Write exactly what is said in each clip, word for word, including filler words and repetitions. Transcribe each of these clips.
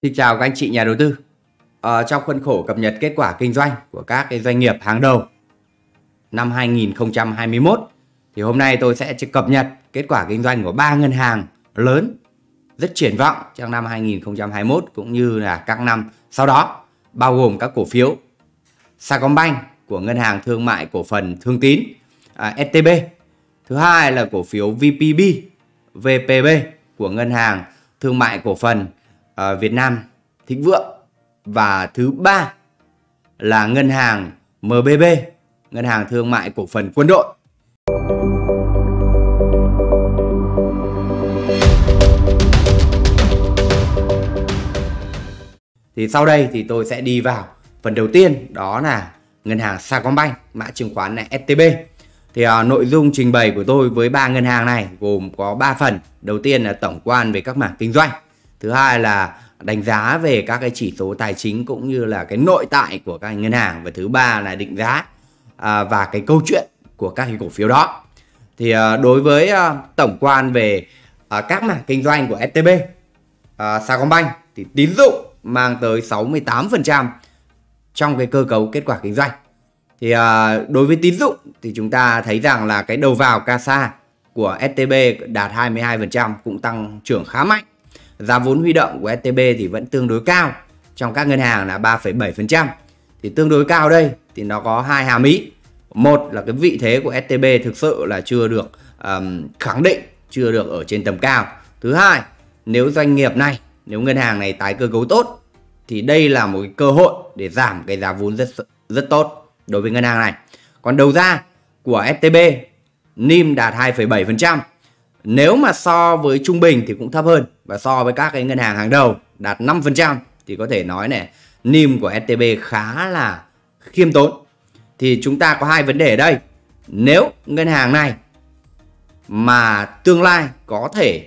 Xin chào các anh chị nhà đầu tư. Ờ, trong khuôn khổ cập nhật kết quả kinh doanh của các cái doanh nghiệp hàng đầu năm hai nghìn không trăm hai mươi mốt, thì hôm nay tôi sẽ cập nhật kết quả kinh doanh của ba ngân hàng lớn rất triển vọng trong năm hai nghìn không trăm hai mươi mốt cũng như là các năm sau đó, bao gồm các cổ phiếu Sacombank của ngân hàng thương mại cổ phần Thương Tín, à, ét tê bê. Thứ hai là cổ phiếu vê pê bê, vê pê bê của ngân hàng thương mại cổ phần uh, Việt Nam Thịnh Vượng. Và thứ ba là ngân hàng em bê bê, ngân hàng thương mại cổ phần Quân đội. Thì sau đây thì tôi sẽ đi vào phần đầu tiên, đó là ngân hàng Sacombank, mã chứng khoán là ét tê bê. Thì uh, nội dung trình bày của tôi với ba ngân hàng này gồm có ba phần. Đầu tiên là tổng quan về các mảng kinh doanh. Thứ hai là đánh giá về các cái chỉ số tài chính cũng như là cái nội tại của các ngân hàng. Và thứ ba là định giá à, và cái câu chuyện của các cái cổ phiếu đó. Thì à, đối với à, tổng quan về à, các mảng kinh doanh của ét tê bê, à, Sacombank thì tín dụng mang tới sáu mươi tám phần trăm trong cái cơ cấu kết quả kinh doanh. Thì à, đối với tín dụng thì chúng ta thấy rằng là cái đầu vào CASA của ét tê bê đạt hai mươi hai phần trăm, cũng tăng trưởng khá mạnh. Giá vốn huy động của ét tê bê thì vẫn tương đối cao, trong các ngân hàng là ba phẩy bảy phần trăm. Thì tương đối cao đây thì nó có hai hàm ý. Một là cái vị thế của ét tê bê thực sự là chưa được um, khẳng định, chưa được ở trên tầm cao. Thứ hai, nếu doanh nghiệp này, nếu ngân hàng này tái cơ cấu tốt thì đây là một cái cơ hội để giảm cái giá vốn rất rất tốt đối với ngân hàng này. Còn đầu ra của ét tê bê, en i em đạt hai phẩy bảy phần trăm. Nếu mà so với trung bình thì cũng thấp hơn, và so với các cái ngân hàng hàng đầu đạt năm phần trăm thì có thể nói này, en i em của ét tê bê khá là khiêm tốn. Thì chúng ta có hai vấn đề ở đây. Nếu ngân hàng này mà tương lai có thể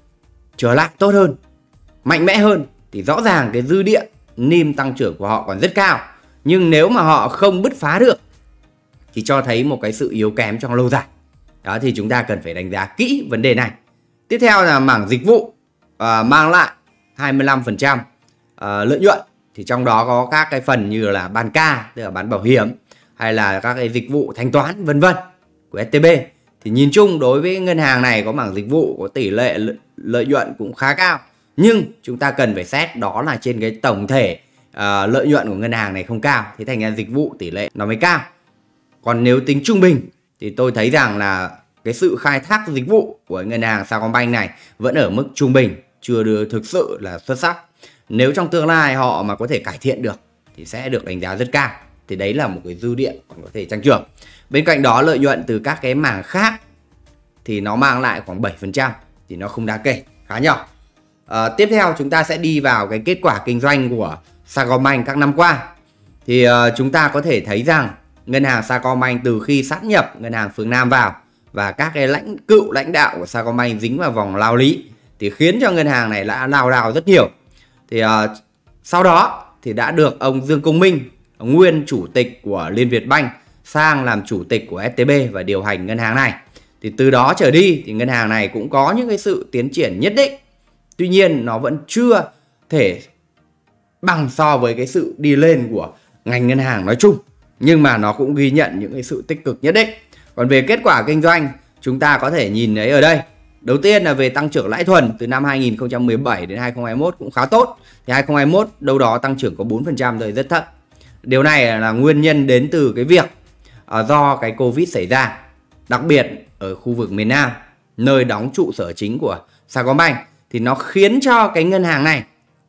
trở lại tốt hơn, mạnh mẽ hơn, thì rõ ràng cái dư địa en i em tăng trưởng của họ còn rất cao. Nhưng nếu mà họ không bứt phá được thì cho thấy một cái sự yếu kém trong lâu dài. Đó, thì chúng ta cần phải đánh giá kỹ vấn đề này. Tiếp theo là mảng dịch vụ, à, mang lại hai mươi lăm phần trăm à, lợi nhuận. Thì trong đó có các cái phần như là bán ca, tức là bán bảo hiểm, hay là các cái dịch vụ thanh toán vân vân của ét tê bê. Thì nhìn chung đối với ngân hàng này có mảng dịch vụ có tỷ lệ lợi nhuận cũng khá cao. Nhưng chúng ta cần phải xét đó là trên cái tổng thể à, lợi nhuận của ngân hàng này không cao, thì thành ra dịch vụ tỷ lệ nó mới cao. Còn nếu tính trung bình thì tôi thấy rằng là cái sự khai thác dịch vụ của ngân hàng Sacombank này vẫn ở mức trung bình, chưa được thực sự là xuất sắc. Nếu trong tương lai họ mà có thể cải thiện được thì sẽ được đánh giá rất cao. Thì đấy là một cái dư địa còn có thể tăng trưởng. Bên cạnh đó, lợi nhuận từ các cái mảng khác thì nó mang lại khoảng bảy phần trăm, thì nó không đáng kể, khá nhỏ. À, tiếp theo chúng ta sẽ đi vào cái kết quả kinh doanh của Sacombank các năm qua. Thì uh, chúng ta có thể thấy rằng ngân hàng Sacombank từ khi sát nhập ngân hàng Phương Nam vào và các cái lãnh cựu lãnh đạo của Sacombank dính vào vòng lao lý thì khiến cho ngân hàng này đã lao đao rất nhiều. Thì uh, sau đó thì đã được ông Dương Công Minh, nguyên chủ tịch của Liên Việt Bank, sang làm chủ tịch của ét tê bê và điều hành ngân hàng này. Thì từ đó trở đi thì ngân hàng này cũng có những cái sự tiến triển nhất định. Tuy nhiên nó vẫn chưa thể bằng so với cái sự đi lên của ngành ngân hàng nói chung, nhưng mà nó cũng ghi nhận những cái sự tích cực nhất định. Còn về kết quả kinh doanh, chúng ta có thể nhìn thấy ở đây. Đầu tiên là về tăng trưởng lãi thuần từ năm hai nghìn không trăm mười bảy đến hai nghìn không trăm hai mươi mốt cũng khá tốt. Thì hai nghìn không trăm hai mươi mốt đâu đó tăng trưởng có bốn phần trăm rồi, rất thấp. Điều này là nguyên nhân đến từ cái việc uh, do cái Covid xảy ra, đặc biệt ở khu vực miền Nam, nơi đóng trụ sở chính của Sacombank, thì nó khiến cho cái ngân hàng này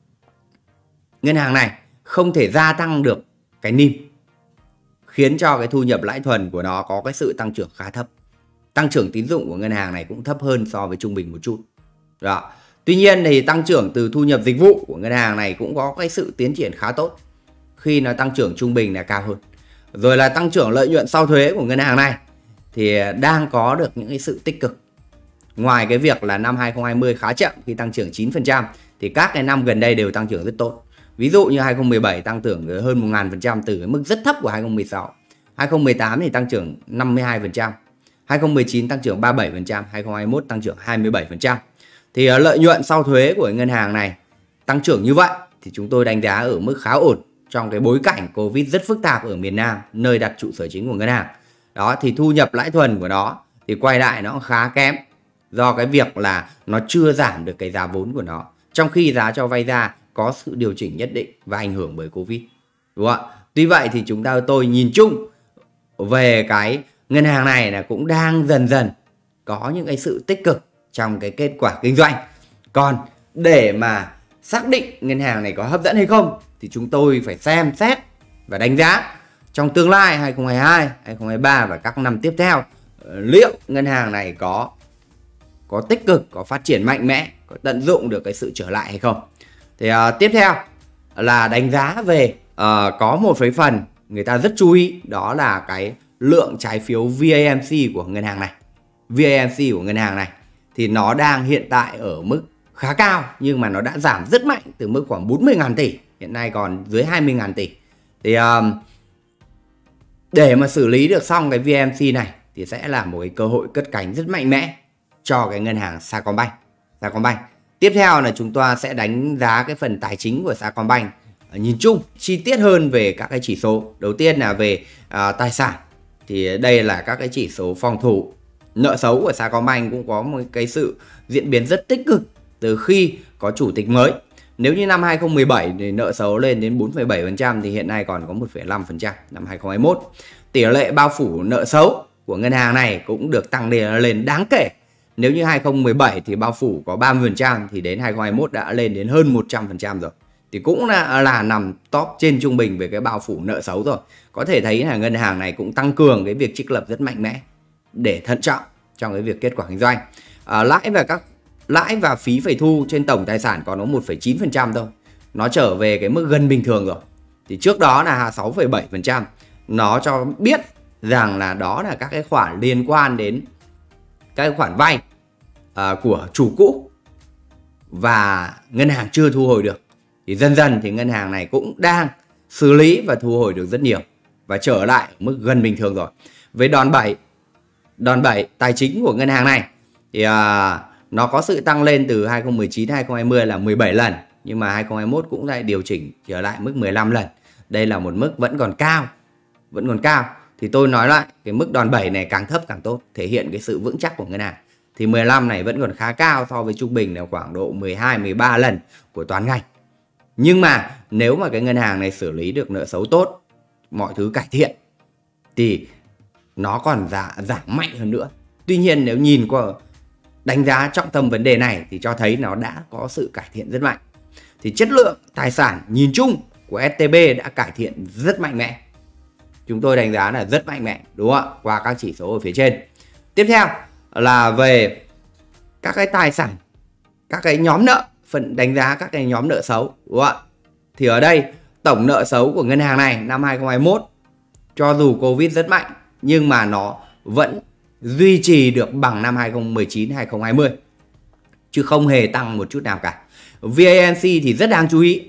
ngân hàng này không thể gia tăng được cái en i em, khiến cho cái thu nhập lãi thuần của nó có cái sự tăng trưởng khá thấp. Tăng trưởng tín dụng của ngân hàng này cũng thấp hơn so với trung bình một chút. Đó. Tuy nhiên thì tăng trưởng từ thu nhập dịch vụ của ngân hàng này cũng có cái sự tiến triển khá tốt, khi nó tăng trưởng trung bình là cao hơn. Rồi là tăng trưởng lợi nhuận sau thuế của ngân hàng này thì đang có được những cái sự tích cực. Ngoài cái việc là năm hai nghìn không trăm hai mươi khá chậm khi tăng trưởng chín phần trăm, thì các cái năm gần đây đều tăng trưởng rất tốt. Ví dụ như hai nghìn không trăm mười bảy tăng trưởng hơn một nghìn phần trăm từ cái mức rất thấp của hai nghìn không trăm mười sáu. hai nghìn không trăm mười tám thì tăng trưởng năm mươi hai phần trăm. hai nghìn không trăm mười chín tăng trưởng ba mươi bảy phần trăm, hai nghìn không trăm hai mươi mốt tăng trưởng hai mươi bảy phần trăm. Thì lợi nhuận sau thuế của ngân hàng này tăng trưởng như vậy thì chúng tôi đánh giá ở mức khá ổn trong cái bối cảnh Covid rất phức tạp ở miền Nam, nơi đặt trụ sở chính của ngân hàng. Đó thì thu nhập lãi thuần của nó thì quay lại nó khá kém do cái việc là nó chưa giảm được cái giá vốn của nó, trong khi giá cho vay ra có sự điều chỉnh nhất định và ảnh hưởng bởi Covid, đúng không ạ? Tuy vậy thì chúng ta tôi nhìn chung về cái ngân hàng này là cũng đang dần dần có những cái sự tích cực trong cái kết quả kinh doanh. Còn để mà xác định ngân hàng này có hấp dẫn hay không thì chúng tôi phải xem xét và đánh giá trong tương lai hai không hai hai, hai không hai ba và các năm tiếp theo, liệu ngân hàng này có có tích cực, có phát triển mạnh mẽ, có tận dụng được cái sự trở lại hay không. Thì uh, tiếp theo là đánh giá về uh, có một cái phần người ta rất chú ý, đó là cái lượng trái phiếu vê a em xê của ngân hàng này. vê a em xê của ngân hàng này thì nó đang hiện tại ở mức khá cao, nhưng mà nó đã giảm rất mạnh từ mức khoảng bốn mươi nghìn tỷ, hiện nay còn dưới hai mươi nghìn tỷ. Thì um, để mà xử lý được xong cái vê a em xê này thì sẽ là một cái cơ hội cất cánh rất mạnh mẽ cho cái ngân hàng Sacombank. Sacombank. Tiếp theo là chúng ta sẽ đánh giá cái phần tài chính của Sacombank nhìn chung chi tiết hơn về các cái chỉ số. Đầu tiên là về uh, tài sản, thì đây là các cái chỉ số phòng thủ. Nợ xấu của Sacombank cũng có một cái sự diễn biến rất tích cực từ khi có chủ tịch mới. Nếu như năm hai không một bảy thì nợ xấu lên đến bốn phẩy bảy phần trăm thì hiện nay còn có một phẩy năm phần trăm năm hai không hai mốt. Tỷ lệ bao phủ nợ xấu của ngân hàng này cũng được tăng lên đáng kể. Nếu như hai không một bảy thì bao phủ có ba mươi phần trăm thì đến hai không hai mốt đã lên đến hơn một trăm phần trăm rồi. Thì cũng là, là nằm top trên trung bình về cái bao phủ nợ xấu rồi. Có thể thấy là ngân hàng này cũng tăng cường cái việc trích lập rất mạnh mẽ để thận trọng trong cái việc kết quả kinh doanh. À, lãi và các lãi và phí phải thu trên tổng tài sản còn có một phẩy chín phần trăm thôi. Nó trở về cái mức gần bình thường rồi. Thì trước đó là sáu phẩy bảy phần trăm. Nó cho biết rằng là đó là các cái khoản liên quan đến các cái khoản vay à, của chủ cũ và ngân hàng chưa thu hồi được. Thì dần dần thì ngân hàng này cũng đang xử lý và thu hồi được rất nhiều và trở lại ở mức gần bình thường rồi. Với đòn bẩy đòn bẩy tài chính của ngân hàng này thì à, nó có sự tăng lên từ hai không một chín hai không hai không là mười bảy lần, nhưng mà hai không hai mốt cũng lại điều chỉnh trở lại mức mười lăm lần. Đây là một mức vẫn còn cao, vẫn còn cao. Thì tôi nói lại, cái mức đòn bẩy này càng thấp càng tốt, thể hiện cái sự vững chắc của ngân hàng. Thì mười lăm này vẫn còn khá cao so với trung bình là khoảng độ mười hai mười ba lần của toàn ngành. Nhưng mà nếu mà cái ngân hàng này xử lý được nợ xấu tốt, mọi thứ cải thiện thì nó còn giảm, giảm mạnh hơn nữa. Tuy nhiên nếu nhìn qua đánh giá trọng tâm vấn đề này thì cho thấy nó đã có sự cải thiện rất mạnh. Thì chất lượng tài sản nhìn chung của ét tê bê đã cải thiện rất mạnh mẽ. Chúng tôi đánh giá là rất mạnh mẽ, đúng không ạ? Qua các chỉ số ở phía trên. Tiếp theo là về các cái tài sản, các cái nhóm nợ, phần đánh giá các cái nhóm nợ xấu, đúng không ạ? Thì ở đây tổng nợ xấu của ngân hàng này năm hai không hai mốt cho dù Covid rất mạnh nhưng mà nó vẫn duy trì được bằng năm hai không một chín hai không hai không, chứ không hề tăng một chút nào cả. vê a em xê thì rất đáng chú ý.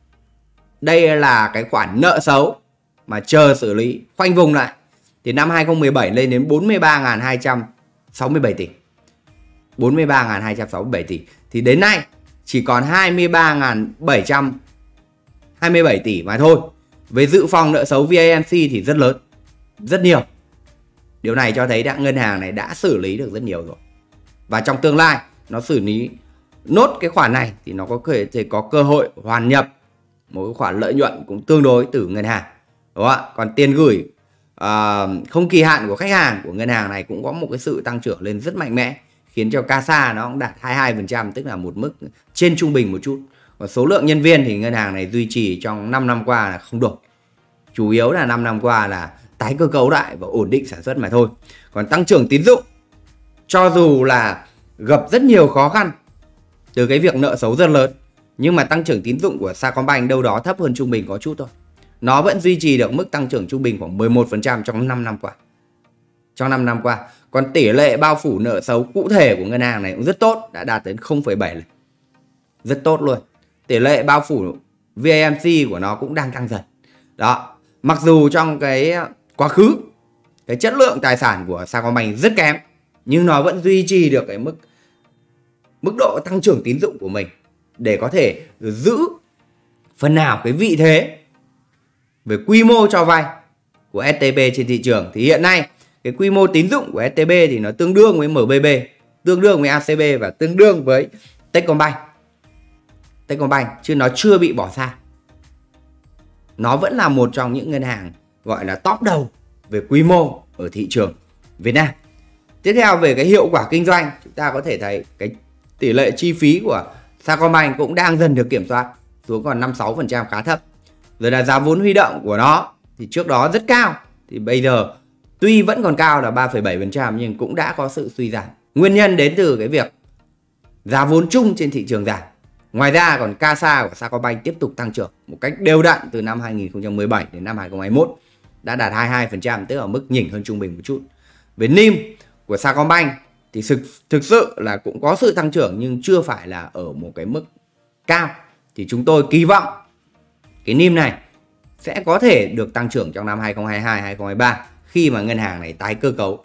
Đây là cái khoản nợ xấu mà chờ xử lý, khoanh vùng lại. Thì năm hai không một bảy lên đến bốn mươi ba nghìn hai trăm sáu mươi bảy tỷ. bốn mươi ba nghìn hai trăm sáu mươi bảy tỷ. Thì đến nay chỉ còn hai mươi ba nghìn bảy trăm hai mươi bảy tỷ mà thôi. Với dự phòng nợ xấu vê a em xê thì rất lớn, rất nhiều. Điều này cho thấy đã ngân hàng này đã xử lý được rất nhiều rồi. Và trong tương lai nó xử lý nốt cái khoản này thì nó có thể có cơ hội hoàn nhập một cái khoản lợi nhuận cũng tương đối từ ngân hàng, đúng không ạ? Còn tiền gửi uh, không kỳ hạn của khách hàng của ngân hàng này cũng có một cái sự tăng trưởng lên rất mạnh mẽ, khiến cho ca sa nó cũng đạt hai mươi hai phần trăm, tức là một mức trên trung bình một chút. Còn số lượng nhân viên thì ngân hàng này duy trì trong năm năm qua là không đổi. Chủ yếu là năm năm qua là tái cơ cấu lại và ổn định sản xuất mà thôi. Còn tăng trưởng tín dụng, cho dù là gặp rất nhiều khó khăn từ cái việc nợ xấu rất lớn, nhưng mà tăng trưởng tín dụng của Sacombank đâu đó thấp hơn trung bình có chút thôi. Nó vẫn duy trì được mức tăng trưởng trung bình khoảng mười một phần trăm trong năm năm qua. Trong năm năm qua. Còn tỷ lệ bao phủ nợ xấu cụ thể của ngân hàng này cũng rất tốt, đã đạt đến không phẩy bảy lần. Rất tốt luôn. Tỷ lệ bao phủ vê a em xê của nó cũng đang tăng dần. Đó. Mặc dù trong cái quá khứ cái chất lượng tài sản của Sacombank rất kém, nhưng nó vẫn duy trì được cái mức mức độ tăng trưởng tín dụng của mình để có thể giữ phần nào cái vị thế về quy mô cho vay của ét tê bê trên thị trường. Thì hiện nay cái quy mô tín dụng của ét tê bê thì nó tương đương với em bê bê, tương đương với a xê bê và tương đương với Techcombank. Techcombank chứ nó chưa bị bỏ xa. Nó vẫn là một trong những ngân hàng gọi là top đầu về quy mô ở thị trường Việt Nam. Tiếp theo về cái hiệu quả kinh doanh, chúng ta có thể thấy cái tỷ lệ chi phí của Sacombank cũng đang dần được kiểm soát xuống còn năm mươi sáu phần trăm, khá thấp. Rồi là giá vốn huy động của nó thì trước đó rất cao, thì bây giờ tuy vẫn còn cao là ba phẩy bảy phần trăm nhưng cũng đã có sự suy giảm. Nguyên nhân đến từ cái việc giá vốn chung trên thị trường giảm. Ngoài ra còn ca ét a của Sacombank tiếp tục tăng trưởng một cách đều đặn từ năm hai nghìn không trăm mười bảy đến năm hai nghìn không trăm hai mươi mốt, đã đạt hai mươi hai phần trăm, tức là mức nhỉnh hơn trung bình một chút. Về en i em của Sacombank thì thực, thực sự là cũng có sự tăng trưởng nhưng chưa phải là ở một cái mức cao. Thì chúng tôi kỳ vọng cái en i em này sẽ có thể được tăng trưởng trong năm hai nghìn không trăm hai mươi hai hai nghìn không trăm hai mươi ba khi mà ngân hàng này tái cơ cấu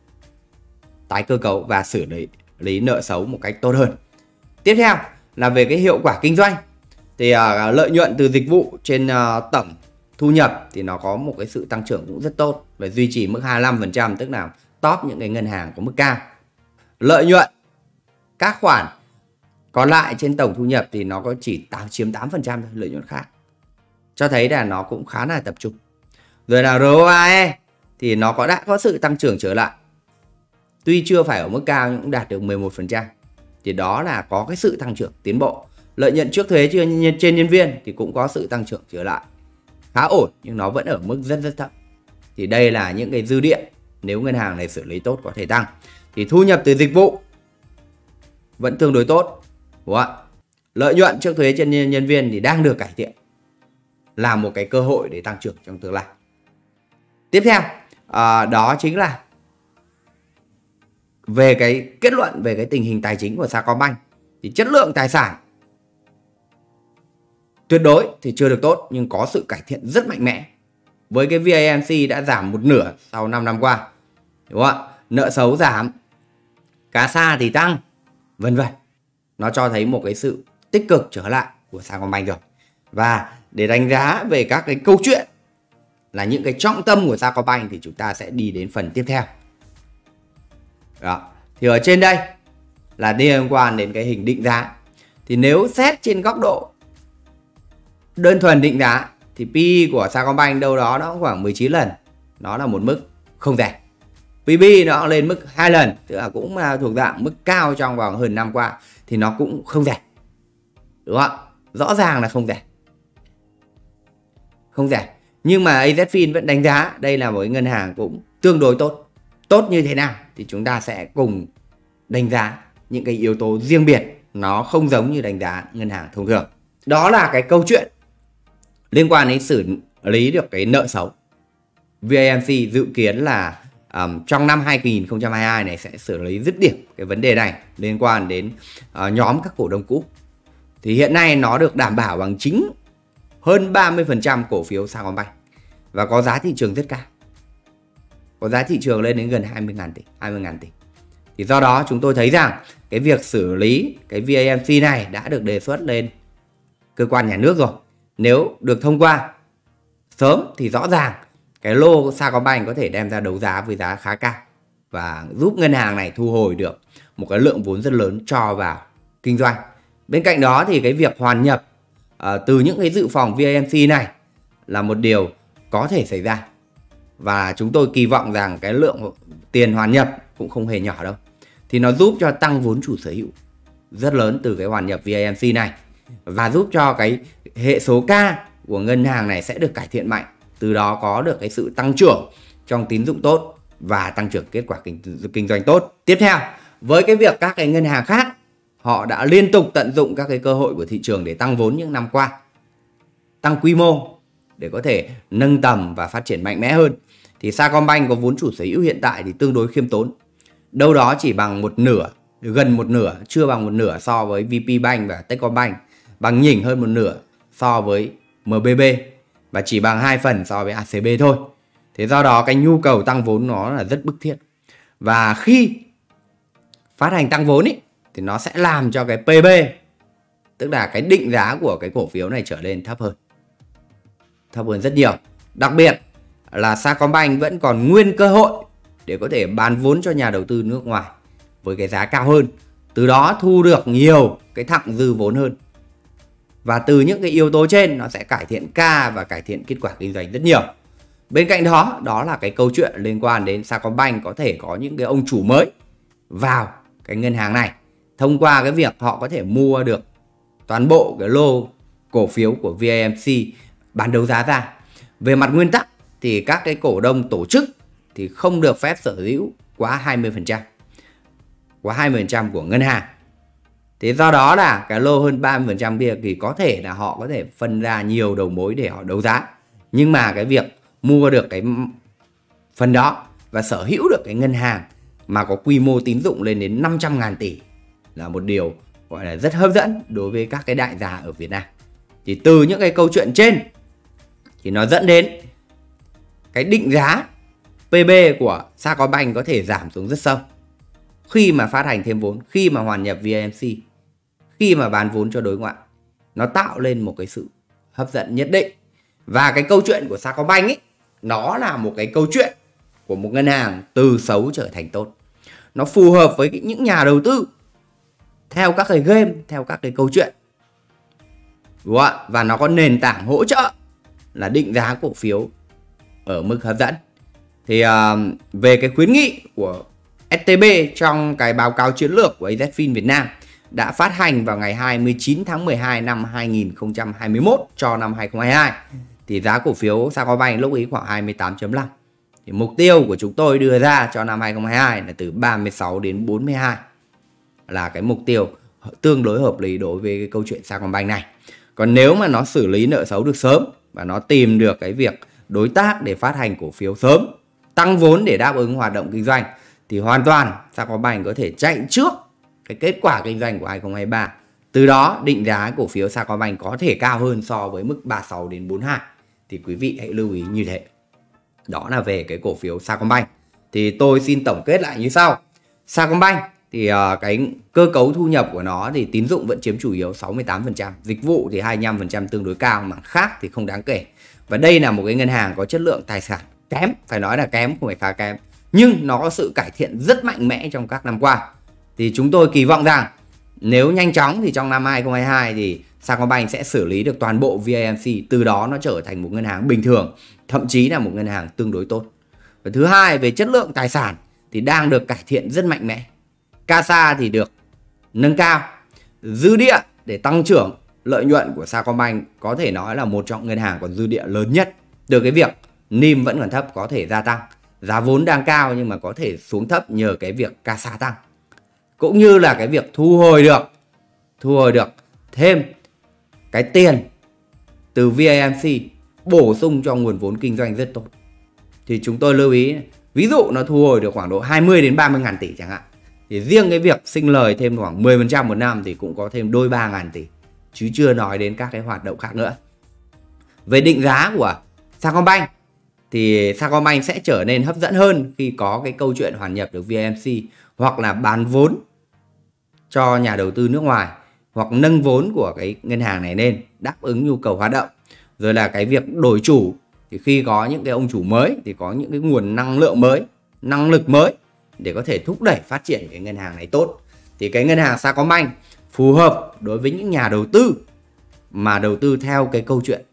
tái cơ cấu và xử lý, lý nợ xấu một cách tốt hơn. Tiếp theo là về cái hiệu quả kinh doanh. Thì uh, lợi nhuận từ dịch vụ trên uh, tổng thu nhập thì nó có một cái sự tăng trưởng cũng rất tốt và duy trì mức hai mươi lăm phần trăm, tức là top những cái ngân hàng có mức cao. Lợi nhuận các khoản còn lại trên tổng thu nhập thì nó có chỉ chiếm tám phần trăm thôi, lợi nhuận khác, cho thấy là nó cũng khá là tập trung. Rồi là rờ o e thì nó có đã có sự tăng trưởng trở lại, tuy chưa phải ở mức cao nhưng cũng đạt được mười một phần trăm. Thì đó là có cái sự tăng trưởng tiến bộ. Lợi nhuận trước thuế trên nhân viên thì cũng có sự tăng trưởng trở lại khá ổn, nhưng nó vẫn ở mức rất rất thấp. Thì đây là những cái dư địa nếu ngân hàng này xử lý tốt có thể tăng. Thì thu nhập từ dịch vụ vẫn tương đối tốt, đúng không ạ? Lợi nhuận trước thuế trên nhân viên thì đang được cải thiện, là một cái cơ hội để tăng trưởng trong tương lai. Tiếp theo à, đó chính là về cái kết luận về cái tình hình tài chính của Sacombank. Thì chất lượng tài sản tuyệt đối thì chưa được tốt nhưng có sự cải thiện rất mạnh mẽ. Với cái vê a em xê đã giảm một nửa sau năm năm qua, đúng không ạ? Nợ xấu giảm, ca ét a thì tăng, vân vân. Nó cho thấy một cái sự tích cực trở lại của Sacombank rồi. Và để đánh giá về các cái câu chuyện là những cái trọng tâm của Sacombank thì chúng ta sẽ đi đến phần tiếp theo. Đó. Thì ở trên đây là liên quan đến cái hình định giá. Thì nếu xét trên góc độ đơn thuần định giá thì pê e của Sacombank đâu đó nó khoảng mười chín lần. Nó là một mức không rẻ. pê bê nó lên mức hai lần, tức là cũng là thuộc dạng mức cao trong vòng hơn năm qua, thì nó cũng không rẻ. Đúng không ạ? Rõ ràng là không rẻ. Không rẻ. Nhưng mà AZFIN vẫn đánh giá đây là một cái ngân hàng cũng tương đối tốt. Tốt như thế nào thì chúng ta sẽ cùng đánh giá những cái yếu tố riêng biệt. Nó không giống như đánh giá ngân hàng thông thường. Đó là cái câu chuyện liên quan đến xử lý được cái nợ xấu. vê a em xê dự kiến là um, trong năm hai nghìn không trăm hai mươi hai này sẽ xử lý dứt điểm cái vấn đề này liên quan đến uh, nhóm các cổ đông cũ. Thì hiện nay nó được đảm bảo bằng chính hơn ba mươi phần trăm cổ phiếu Sacombank và có giá thị trường rất cao. Có giá thị trường lên đến gần hai mươi nghìn tỷ, hai mươi nghìn tỷ. Thì do đó chúng tôi thấy rằng cái việc xử lý cái vê a em xê này đã được đề xuất lên cơ quan nhà nước rồi. Nếu được thông qua sớm thì rõ ràng cái lô Sacombank có thể đem ra đấu giá với giá khá cao và giúp ngân hàng này thu hồi được một cái lượng vốn rất lớn cho vào kinh doanh. Bên cạnh đó thì cái việc hoàn nhập uh, từ những cái dự phòng vê a em xê này là một điều có thể xảy ra. Và chúng tôi kỳ vọng rằng cái lượng tiền hoàn nhập cũng không hề nhỏ đâu. Thì nó giúp cho tăng vốn chủ sở hữu rất lớn từ cái hoàn nhập vê a em xê này. Và giúp cho cái hệ số K của ngân hàng này sẽ được cải thiện mạnh. Từ đó có được cái sự tăng trưởng trong tín dụng tốt và tăng trưởng kết quả kinh, kinh doanh tốt. Tiếp theo, với cái việc các cái ngân hàng khác họ đã liên tục tận dụng các cái cơ hội của thị trường để tăng vốn những năm qua, tăng quy mô để có thể nâng tầm và phát triển mạnh mẽ hơn. Thì Sacombank có vốn chủ sở hữu hiện tại thì tương đối khiêm tốn. Đâu đó chỉ bằng một nửa, gần một nửa, chưa bằng một nửa so với vê pê Bank và Techcombank, bằng nhỉnh hơn một nửa so với em bê bê và chỉ bằng hai phần so với a xê bê thôi. Thế do đó cái nhu cầu tăng vốn nó là rất bức thiết. Và khi phát hành tăng vốn ý, thì nó sẽ làm cho cái pê bê Tức là cái định giá của cái cổ phiếu này trở nên thấp hơn. Thấp hơn rất nhiều. Đặc biệt là Sacombank vẫn còn nguyên cơ hội để có thể bán vốn cho nhà đầu tư nước ngoài với cái giá cao hơn. Từ đó thu được nhiều cái thặng dư vốn hơn. Và từ những cái yếu tố trên nó sẽ cải thiện K và cải thiện kết quả kinh doanh rất nhiều. Bên cạnh đó, đó là cái câu chuyện liên quan đến Sacombank có thể có những cái ông chủ mới vào cái ngân hàng này thông qua cái việc họ có thể mua được toàn bộ cái lô cổ phiếu của vê i em xê bán đấu giá ra. Về mặt nguyên tắc thì các cái cổ đông tổ chức thì không được phép sở hữu quá hai mươi phần trăm. Quá hai mươi phần trăm của ngân hàng. Thế do đó là cái lô hơn ba mươi phần trăm kia thì có thể là họ có thể phân ra nhiều đầu mối để họ đấu giá. Nhưng mà cái việc mua được cái phần đó và sở hữu được cái ngân hàng mà có quy mô tín dụng lên đến năm trăm ngàn tỷ là một điều gọi là rất hấp dẫn đối với các cái đại gia ở Việt Nam. Thì từ những cái câu chuyện trên thì nó dẫn đến cái định giá pê bê của Sacombank có thể giảm xuống rất sâu khi mà phát hành thêm vốn, khi mà hoàn nhập vê i em xê, khi mà bán vốn cho đối ngoại. Nó tạo lên một cái sự hấp dẫn nhất định. Và cái câu chuyện của Sacombank ấy, nó là một cái câu chuyện của một ngân hàng từ xấu trở thành tốt. Nó phù hợp với những nhà đầu tư theo các cái game, theo các cái câu chuyện. Đúng không? Và nó có nền tảng hỗ trợ là định giá cổ phiếu ở mức hấp dẫn. Thì uh, về cái khuyến nghị của ét tê bê trong cái báo cáo chiến lược của a dét Fin Việt Nam đã phát hành vào ngày hai mươi chín tháng mười hai năm hai nghìn không trăm hai mươi mốt cho năm hai nghìn không trăm hai mươi hai, thì giá cổ phiếu Sacombank lúc ấy khoảng hai mươi tám chấm năm. Thì mục tiêu của chúng tôi đưa ra cho năm hai nghìn không trăm hai mươi hai là từ ba mươi sáu đến bốn mươi hai, là cái mục tiêu tương đối hợp lý đối với cái câu chuyện Sacombank này. Còn nếu mà nó xử lý nợ xấu được sớm và nó tìm được cái việc đối tác để phát hành cổ phiếu sớm, tăng vốn để đáp ứng hoạt động kinh doanh, thì hoàn toàn Sacombank có thể chạy trước cái kết quả kinh doanh của hai nghìn không trăm hai mươi ba. Từ đó định giá cổ phiếu Sacombank có thể cao hơn so với mức ba mươi sáu đến bốn mươi hai. Thì quý vị hãy lưu ý như thế. Đó là về cái cổ phiếu Sacombank. Thì tôi xin tổng kết lại như sau. Sacombank thì uh, cái cơ cấu thu nhập của nó thì tín dụng vẫn chiếm chủ yếu sáu mươi tám phần trăm, dịch vụ thì hai mươi lăm phần trăm tương đối cao, mà khác thì không đáng kể. Và đây là một cái ngân hàng có chất lượng tài sản kém, phải nói là kém, không phải khá kém, nhưng nó có sự cải thiện rất mạnh mẽ trong các năm qua. Thì chúng tôi kỳ vọng rằng nếu nhanh chóng thì trong năm hai nghìn không trăm hai mươi hai thì Sacombank sẽ xử lý được toàn bộ vê i em xê, từ đó nó trở thành một ngân hàng bình thường, thậm chí là một ngân hàng tương đối tốt. Và thứ hai, về chất lượng tài sản thì đang được cải thiện rất mạnh mẽ. ca ét a thì được nâng cao, dư địa để tăng trưởng lợi nhuận của Sacombank có thể nói là một trong ngân hàng còn dư địa lớn nhất. Từ cái việc en i em vẫn còn thấp có thể gia tăng, giá vốn đang cao nhưng mà có thể xuống thấp nhờ cái việc ca ét a tăng, cũng như là cái việc thu hồi được thu hồi được thêm cái tiền từ vê i em xê bổ sung cho nguồn vốn kinh doanh rất tốt. Thì chúng tôi lưu ý, ví dụ nó thu hồi được khoảng độ hai mươi đến ba mươi ngàn tỷ chẳng hạn, thì riêng cái việc sinh lời thêm khoảng mười phần trăm một năm thì cũng có thêm đôi ba ngàn tỷ, chứ chưa nói đến các cái hoạt động khác nữa. Về định giá của Sacombank thì Sacombank sẽ trở nên hấp dẫn hơn khi có cái câu chuyện hoàn nhập được vê i em xê, hoặc là bán vốn cho nhà đầu tư nước ngoài, hoặc nâng vốn của cái ngân hàng này lên đáp ứng nhu cầu hoạt động. Rồi là cái việc đổi chủ, thì khi có những cái ông chủ mới thì có những cái nguồn năng lượng mới, năng lực mới để có thể thúc đẩy phát triển cái ngân hàng này tốt. Thì cái ngân hàng Sacombank phù hợp đối với những nhà đầu tư mà đầu tư theo cái câu chuyện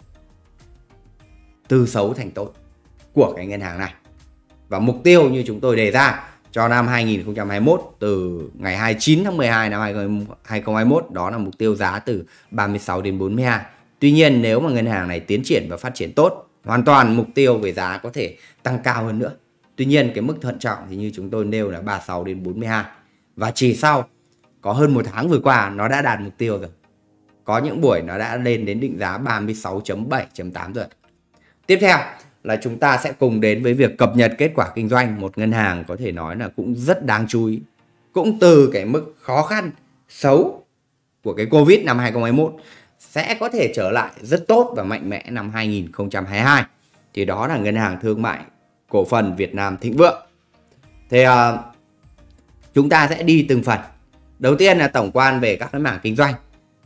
từ xấu thành tốt của cái ngân hàng này. Và mục tiêu như chúng tôi đề ra cho năm hai nghìn không trăm hai mươi mốt, từ ngày hai mươi chín tháng mười hai năm hai nghìn không trăm hai mươi mốt, đó là mục tiêu giá từ ba mươi sáu đến bốn mươi hai. Tuy nhiên nếu mà ngân hàng này tiến triển và phát triển tốt, hoàn toàn mục tiêu về giá có thể tăng cao hơn nữa. Tuy nhiên cái mức thận trọng thì như chúng tôi nêu là ba mươi sáu đến bốn mươi hai. Và chỉ sau có hơn một tháng vừa qua nó đã đạt mục tiêu rồi. Có những buổi nó đã lên đến định giá ba mươi sáu chấm bảy chấm tám rồi. Tiếp theo là chúng ta sẽ cùng đến với việc cập nhật kết quả kinh doanh một ngân hàng có thể nói là cũng rất đáng chú ý. Cũng từ cái mức khó khăn, xấu của cái Covid năm hai nghìn không trăm hai mươi mốt sẽ có thể trở lại rất tốt và mạnh mẽ năm hai nghìn không trăm hai mươi hai. Thì đó là Ngân hàng Thương mại Cổ phần Việt Nam Thịnh Vượng. Thì uh, chúng ta sẽ đi từng phần. Đầu tiên là tổng quan về các cái mảng kinh doanh.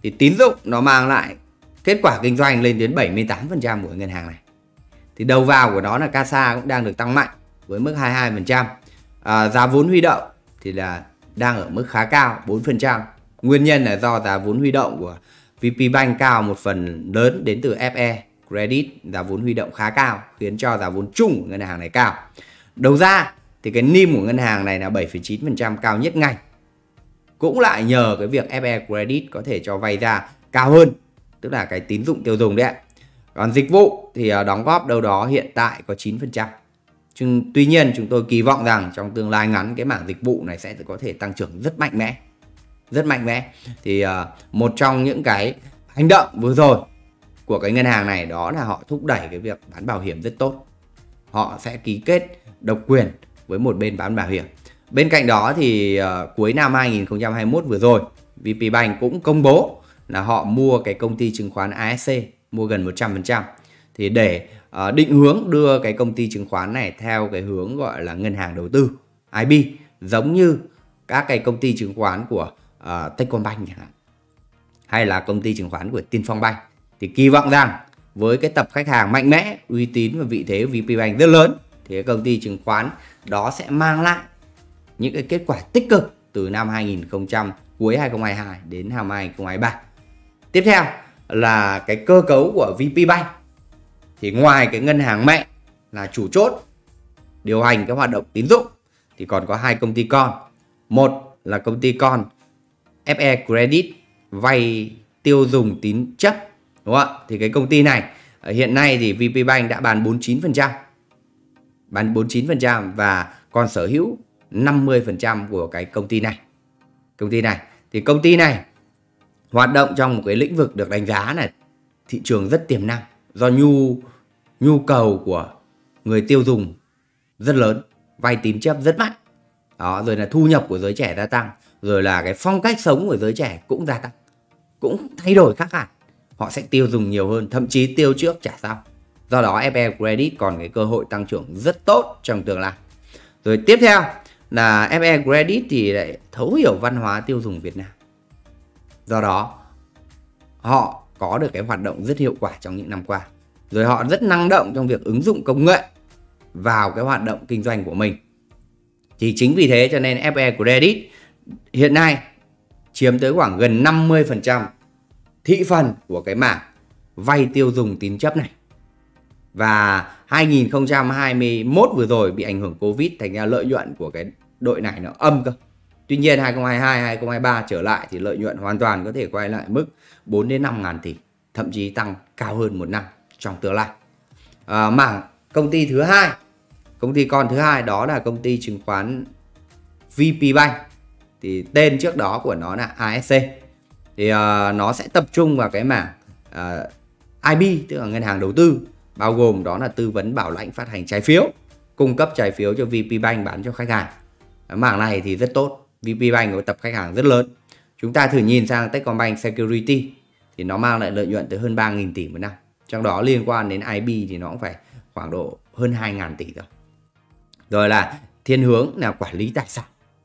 thì tín dụng nó mang lại kết quả kinh doanh lên đến bảy mươi tám phần trăm của ngân hàng này. Thì đầu vào của nó là ca ét a cũng đang được tăng mạnh với mức hai mươi hai phần trăm. À, giá vốn huy động thì là đang ở mức khá cao, bốn phần trăm. Nguyên nhân là do giá vốn huy động của vê pê Bank cao, một phần lớn đến từ ép e Credit, giá vốn huy động khá cao khiến cho giá vốn chung của ngân hàng này cao. Đầu ra thì cái nim của ngân hàng này là bảy phẩy chín phần trăm, cao nhất ngành. Cũng lại nhờ cái việc ép e Credit có thể cho vay ra cao hơn, tức là cái tín dụng tiêu dùng đấy. Còn dịch vụ thì đóng góp đâu đó hiện tại có chín phần trăm. Tuy nhiên chúng tôi kỳ vọng rằng trong tương lai ngắn cái mảng dịch vụ này sẽ có thể tăng trưởng rất mạnh mẽ. Rất mạnh mẽ. Thì uh, một trong những cái hành động vừa rồi của cái ngân hàng này đó là họ thúc đẩy cái việc bán bảo hiểm rất tốt. Họ sẽ ký kết độc quyền với một bên bán bảo hiểm. Bên cạnh đó thì uh, cuối năm hai nghìn không trăm hai mươi mốt vừa rồi, vê pê Bank cũng công bố là họ mua cái công ty chứng khoán a ét xê, mua gần một trăm phần trăm. Thì để uh, định hướng đưa cái công ty chứng khoán này theo cái hướng gọi là ngân hàng đầu tư, i bê, giống như các cái công ty chứng khoán của uh, Techcombank chẳng hạn, hay là công ty chứng khoán của Tiên Phong Bank. Thì kỳ vọng rằng với cái tập khách hàng mạnh mẽ, uy tín và vị thế vê pê Bank rất lớn thì cái công ty chứng khoán đó sẽ mang lại những cái kết quả tích cực từ năm hai nghìn không trăm, cuối hai nghìn không trăm hai mươi hai đến năm hai nghìn không trăm hai mươi ba. Tiếp theo là cái cơ cấu của vê pê Bank. Thì ngoài cái ngân hàng mẹ là chủ chốt điều hành cái hoạt động tín dụng thì còn có hai công ty con. Một là công ty con ép e Credit, vay tiêu dùng tín chấp, đúng không ạ? Thì cái công ty này hiện nay thì vê pê Bank đã bán bốn mươi chín phần trăm. Bán bốn mươi chín phần trăm và còn sở hữu năm mươi phần trăm của cái công ty này. Công ty này thì công ty này hoạt động trong một cái lĩnh vực được đánh giá là thị trường rất tiềm năng, do nhu nhu cầu của người tiêu dùng rất lớn, vay tín chấp rất mạnh. Đó, rồi là thu nhập của giới trẻ gia tăng, rồi là cái phong cách sống của giới trẻ cũng gia tăng, cũng thay đổi khác hẳn. Họ sẽ tiêu dùng nhiều hơn, thậm chí tiêu trước trả sau. Do đó ép e Credit còn cái cơ hội tăng trưởng rất tốt trong tương lai. Rồi tiếp theo là ép e Credit thì lại thấu hiểu văn hóa tiêu dùng Việt Nam. Do đó họ có được cái hoạt động rất hiệu quả trong những năm qua. Rồi họ rất năng động trong việc ứng dụng công nghệ vào cái hoạt động kinh doanh của mình. Thì chính vì thế cho nên ép e Credit hiện nay chiếm tới khoảng gần năm mươi phần trăm thị phần của cái mảng vay tiêu dùng tín chấp này. Và hai nghìn không trăm hai mươi mốt vừa rồi bị ảnh hưởng Covid, thành ra lợi nhuận của cái đội này nó âm cơ. Tuy nhiên hai nghìn không trăm hai mươi hai, hai nghìn không trăm hai mươi ba trở lại thì lợi nhuận hoàn toàn có thể quay lại mức bốn đến năm ngàn tỷ, thậm chí tăng cao hơn một năm trong tương lai. À, mảng công ty thứ hai, công ty con thứ hai đó là công ty chứng khoán vê pê Bank. Thì tên trước đó của nó là a ét xê. Thì uh, nó sẽ tập trung vào cái mảng uh, i bê, tức là ngân hàng đầu tư, bao gồm đó là tư vấn bảo lãnh phát hành trái phiếu, cung cấp trái phiếu cho vê pê Bank bán cho khách hàng. Cái mảng này thì rất tốt, vê pê Bank có tập khách hàng rất lớn. Chúng ta thử nhìn sang Techcombank Security thì nó mang lại lợi nhuận tới hơn ba nghìn tỷ một năm. Trong đó liên quan đến i bê thì nó cũng phải khoảng độ hơn hai nghìn tỷ rồi. Rồi là thiên hướng là quản lý tài sản,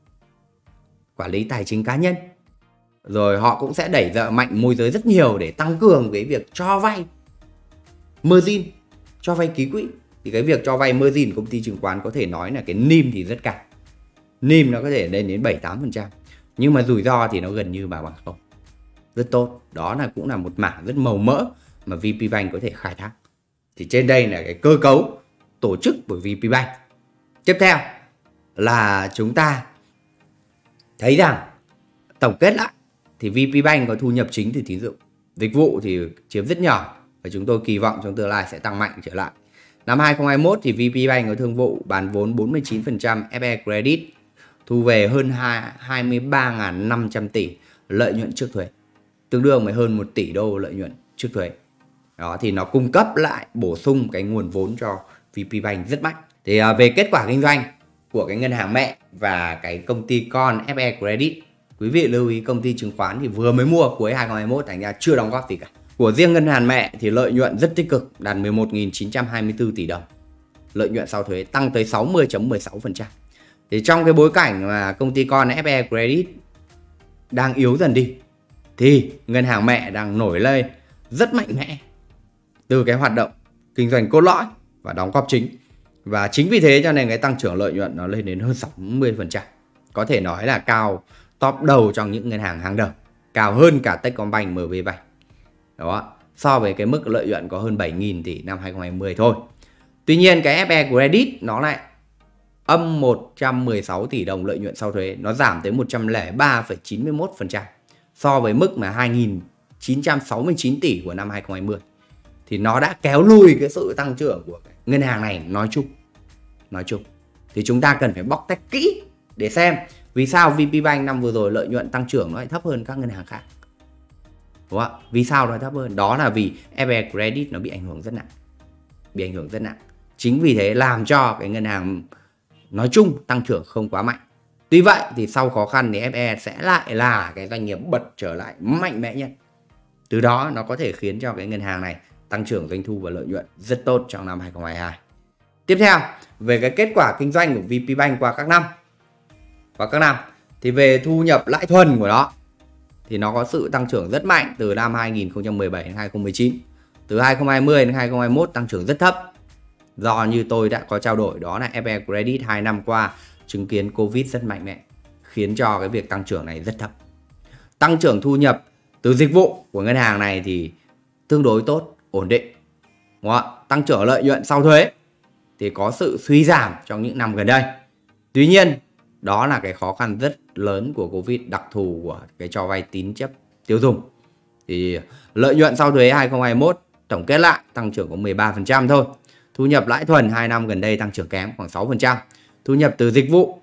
quản lý tài chính cá nhân. Rồi họ cũng sẽ đẩy dợ mạnh môi giới rất nhiều để tăng cường cái việc cho vay margin, cho vay ký quỹ. Thì cái việc cho vay margin công ty chứng khoán có thể nói là cái nim thì rất cao. Nim nó có thể lên đến bảy tám phần trăm. Nhưng mà rủi ro thì nó gần như bằng không. Rất tốt. Đó là cũng là một mảng rất màu mỡ mà vê pê Bank có thể khai thác. Thì trên đây là cái cơ cấu tổ chức của vê pê Bank. Tiếp theo là chúng ta thấy rằng tổng kết lại thì vê pê Bank có thu nhập chính từ tín dụng. Dịch vụ thì chiếm rất nhỏ và chúng tôi kỳ vọng trong tương lai sẽ tăng mạnh trở lại. Năm hai nghìn không trăm hai mươi mốt thì vê pê Bank có thương vụ bán vốn bốn mươi chín phần trăm, ép e Credit thu về hơn hai mươi ba nghìn năm trăm tỷ lợi nhuận trước thuế, tương đương với hơn một tỷ đô lợi nhuận trước thuế. Đó thì nó cung cấp lại bổ sung cái nguồn vốn cho vê pê Bank rất mạnh. Thì à, về kết quả kinh doanh của cái ngân hàng mẹ và cái công ty con ép e Credit, quý vị lưu ý công ty chứng khoán thì vừa mới mua cuối hai nghìn không trăm hai mươi mốt, thành ra chưa đóng góp gì cả. Của riêng ngân hàng mẹ thì lợi nhuận rất tích cực, đạt mười một nghìn chín trăm hai mươi tư tỷ đồng. Lợi nhuận sau thuế tăng tới sáu mươi phẩy mười sáu phần trăm. Thì trong cái bối cảnh mà công ty con ép e Credit đang yếu dần đi, thì ngân hàng mẹ đang nổi lên rất mạnh mẽ từ cái hoạt động kinh doanh cốt lõi và đóng góp chính. Và chính vì thế cho nên cái tăng trưởng lợi nhuận nó lên đến hơn sáu mươi phần trăm. Có thể nói là cao, top đầu trong những ngân hàng hàng đầu, cao hơn cả Techcombank, em bê Bank. Đó, so với cái mức lợi nhuận có hơn bảy nghìn tỷ năm hai không hai không thôi. Tuy nhiên cái ép e Credit nó lại âm một trăm mười sáu tỷ đồng lợi nhuận sau thuế, nó giảm tới một trăm lẻ ba phẩy chín mươi mốt phần trăm so với mức mà hai nghìn chín trăm sáu mươi chín tỷ của năm hai không hai không. Thì nó đã kéo lùi cái sự tăng trưởng của ngân hàng này nói chung. Nói chung thì chúng ta cần phải bóc tách kỹ để xem vì sao vê pê Bank năm vừa rồi lợi nhuận tăng trưởng nó lại thấp hơn các ngân hàng khác. Đúng không? Vì sao nó thấp hơn? Đó là vì ép e Credit nó bị ảnh hưởng rất nặng. Bị ảnh hưởng rất nặng. Chính vì thế làm cho cái ngân hàng nói chung tăng trưởng không quá mạnh. Tuy vậy thì sau khó khăn thì ép e sẽ lại là cái doanh nghiệp bật trở lại mạnh mẽ nhất. Từ đó nó có thể khiến cho cái ngân hàng này tăng trưởng doanh thu và lợi nhuận rất tốt trong năm hai không hai hai. Tiếp theo, về cái kết quả kinh doanh của vê pê Bank qua các năm. Qua các năm thì về thu nhập lãi thuần của nó thì nó có sự tăng trưởng rất mạnh từ năm hai nghìn không trăm mười bảy đến hai nghìn không trăm mười chín. Từ hai nghìn không trăm hai mươi đến hai nghìn không trăm hai mươi mốt tăng trưởng rất thấp. Do như tôi đã có trao đổi đó là ép e Credit hai năm qua chứng kiến Covid rất mạnh mẽ, khiến cho cái việc tăng trưởng này rất thấp. Tăng trưởng thu nhập từ dịch vụ của ngân hàng này thì tương đối tốt, ổn định. Đúng không? Tăng trưởng lợi nhuận sau thuế thì có sự suy giảm trong những năm gần đây. Tuy nhiên, đó là cái khó khăn rất lớn của Covid, đặc thù của cái cho vay tín chấp tiêu dùng. Thì lợi nhuận sau thuế hai nghìn không trăm hai mươi mốt tổng kết lại tăng trưởng có mười ba phần trăm thôi. Thu nhập lãi thuần hai năm gần đây tăng trưởng kém khoảng sáu phần trăm. Thu nhập từ dịch vụ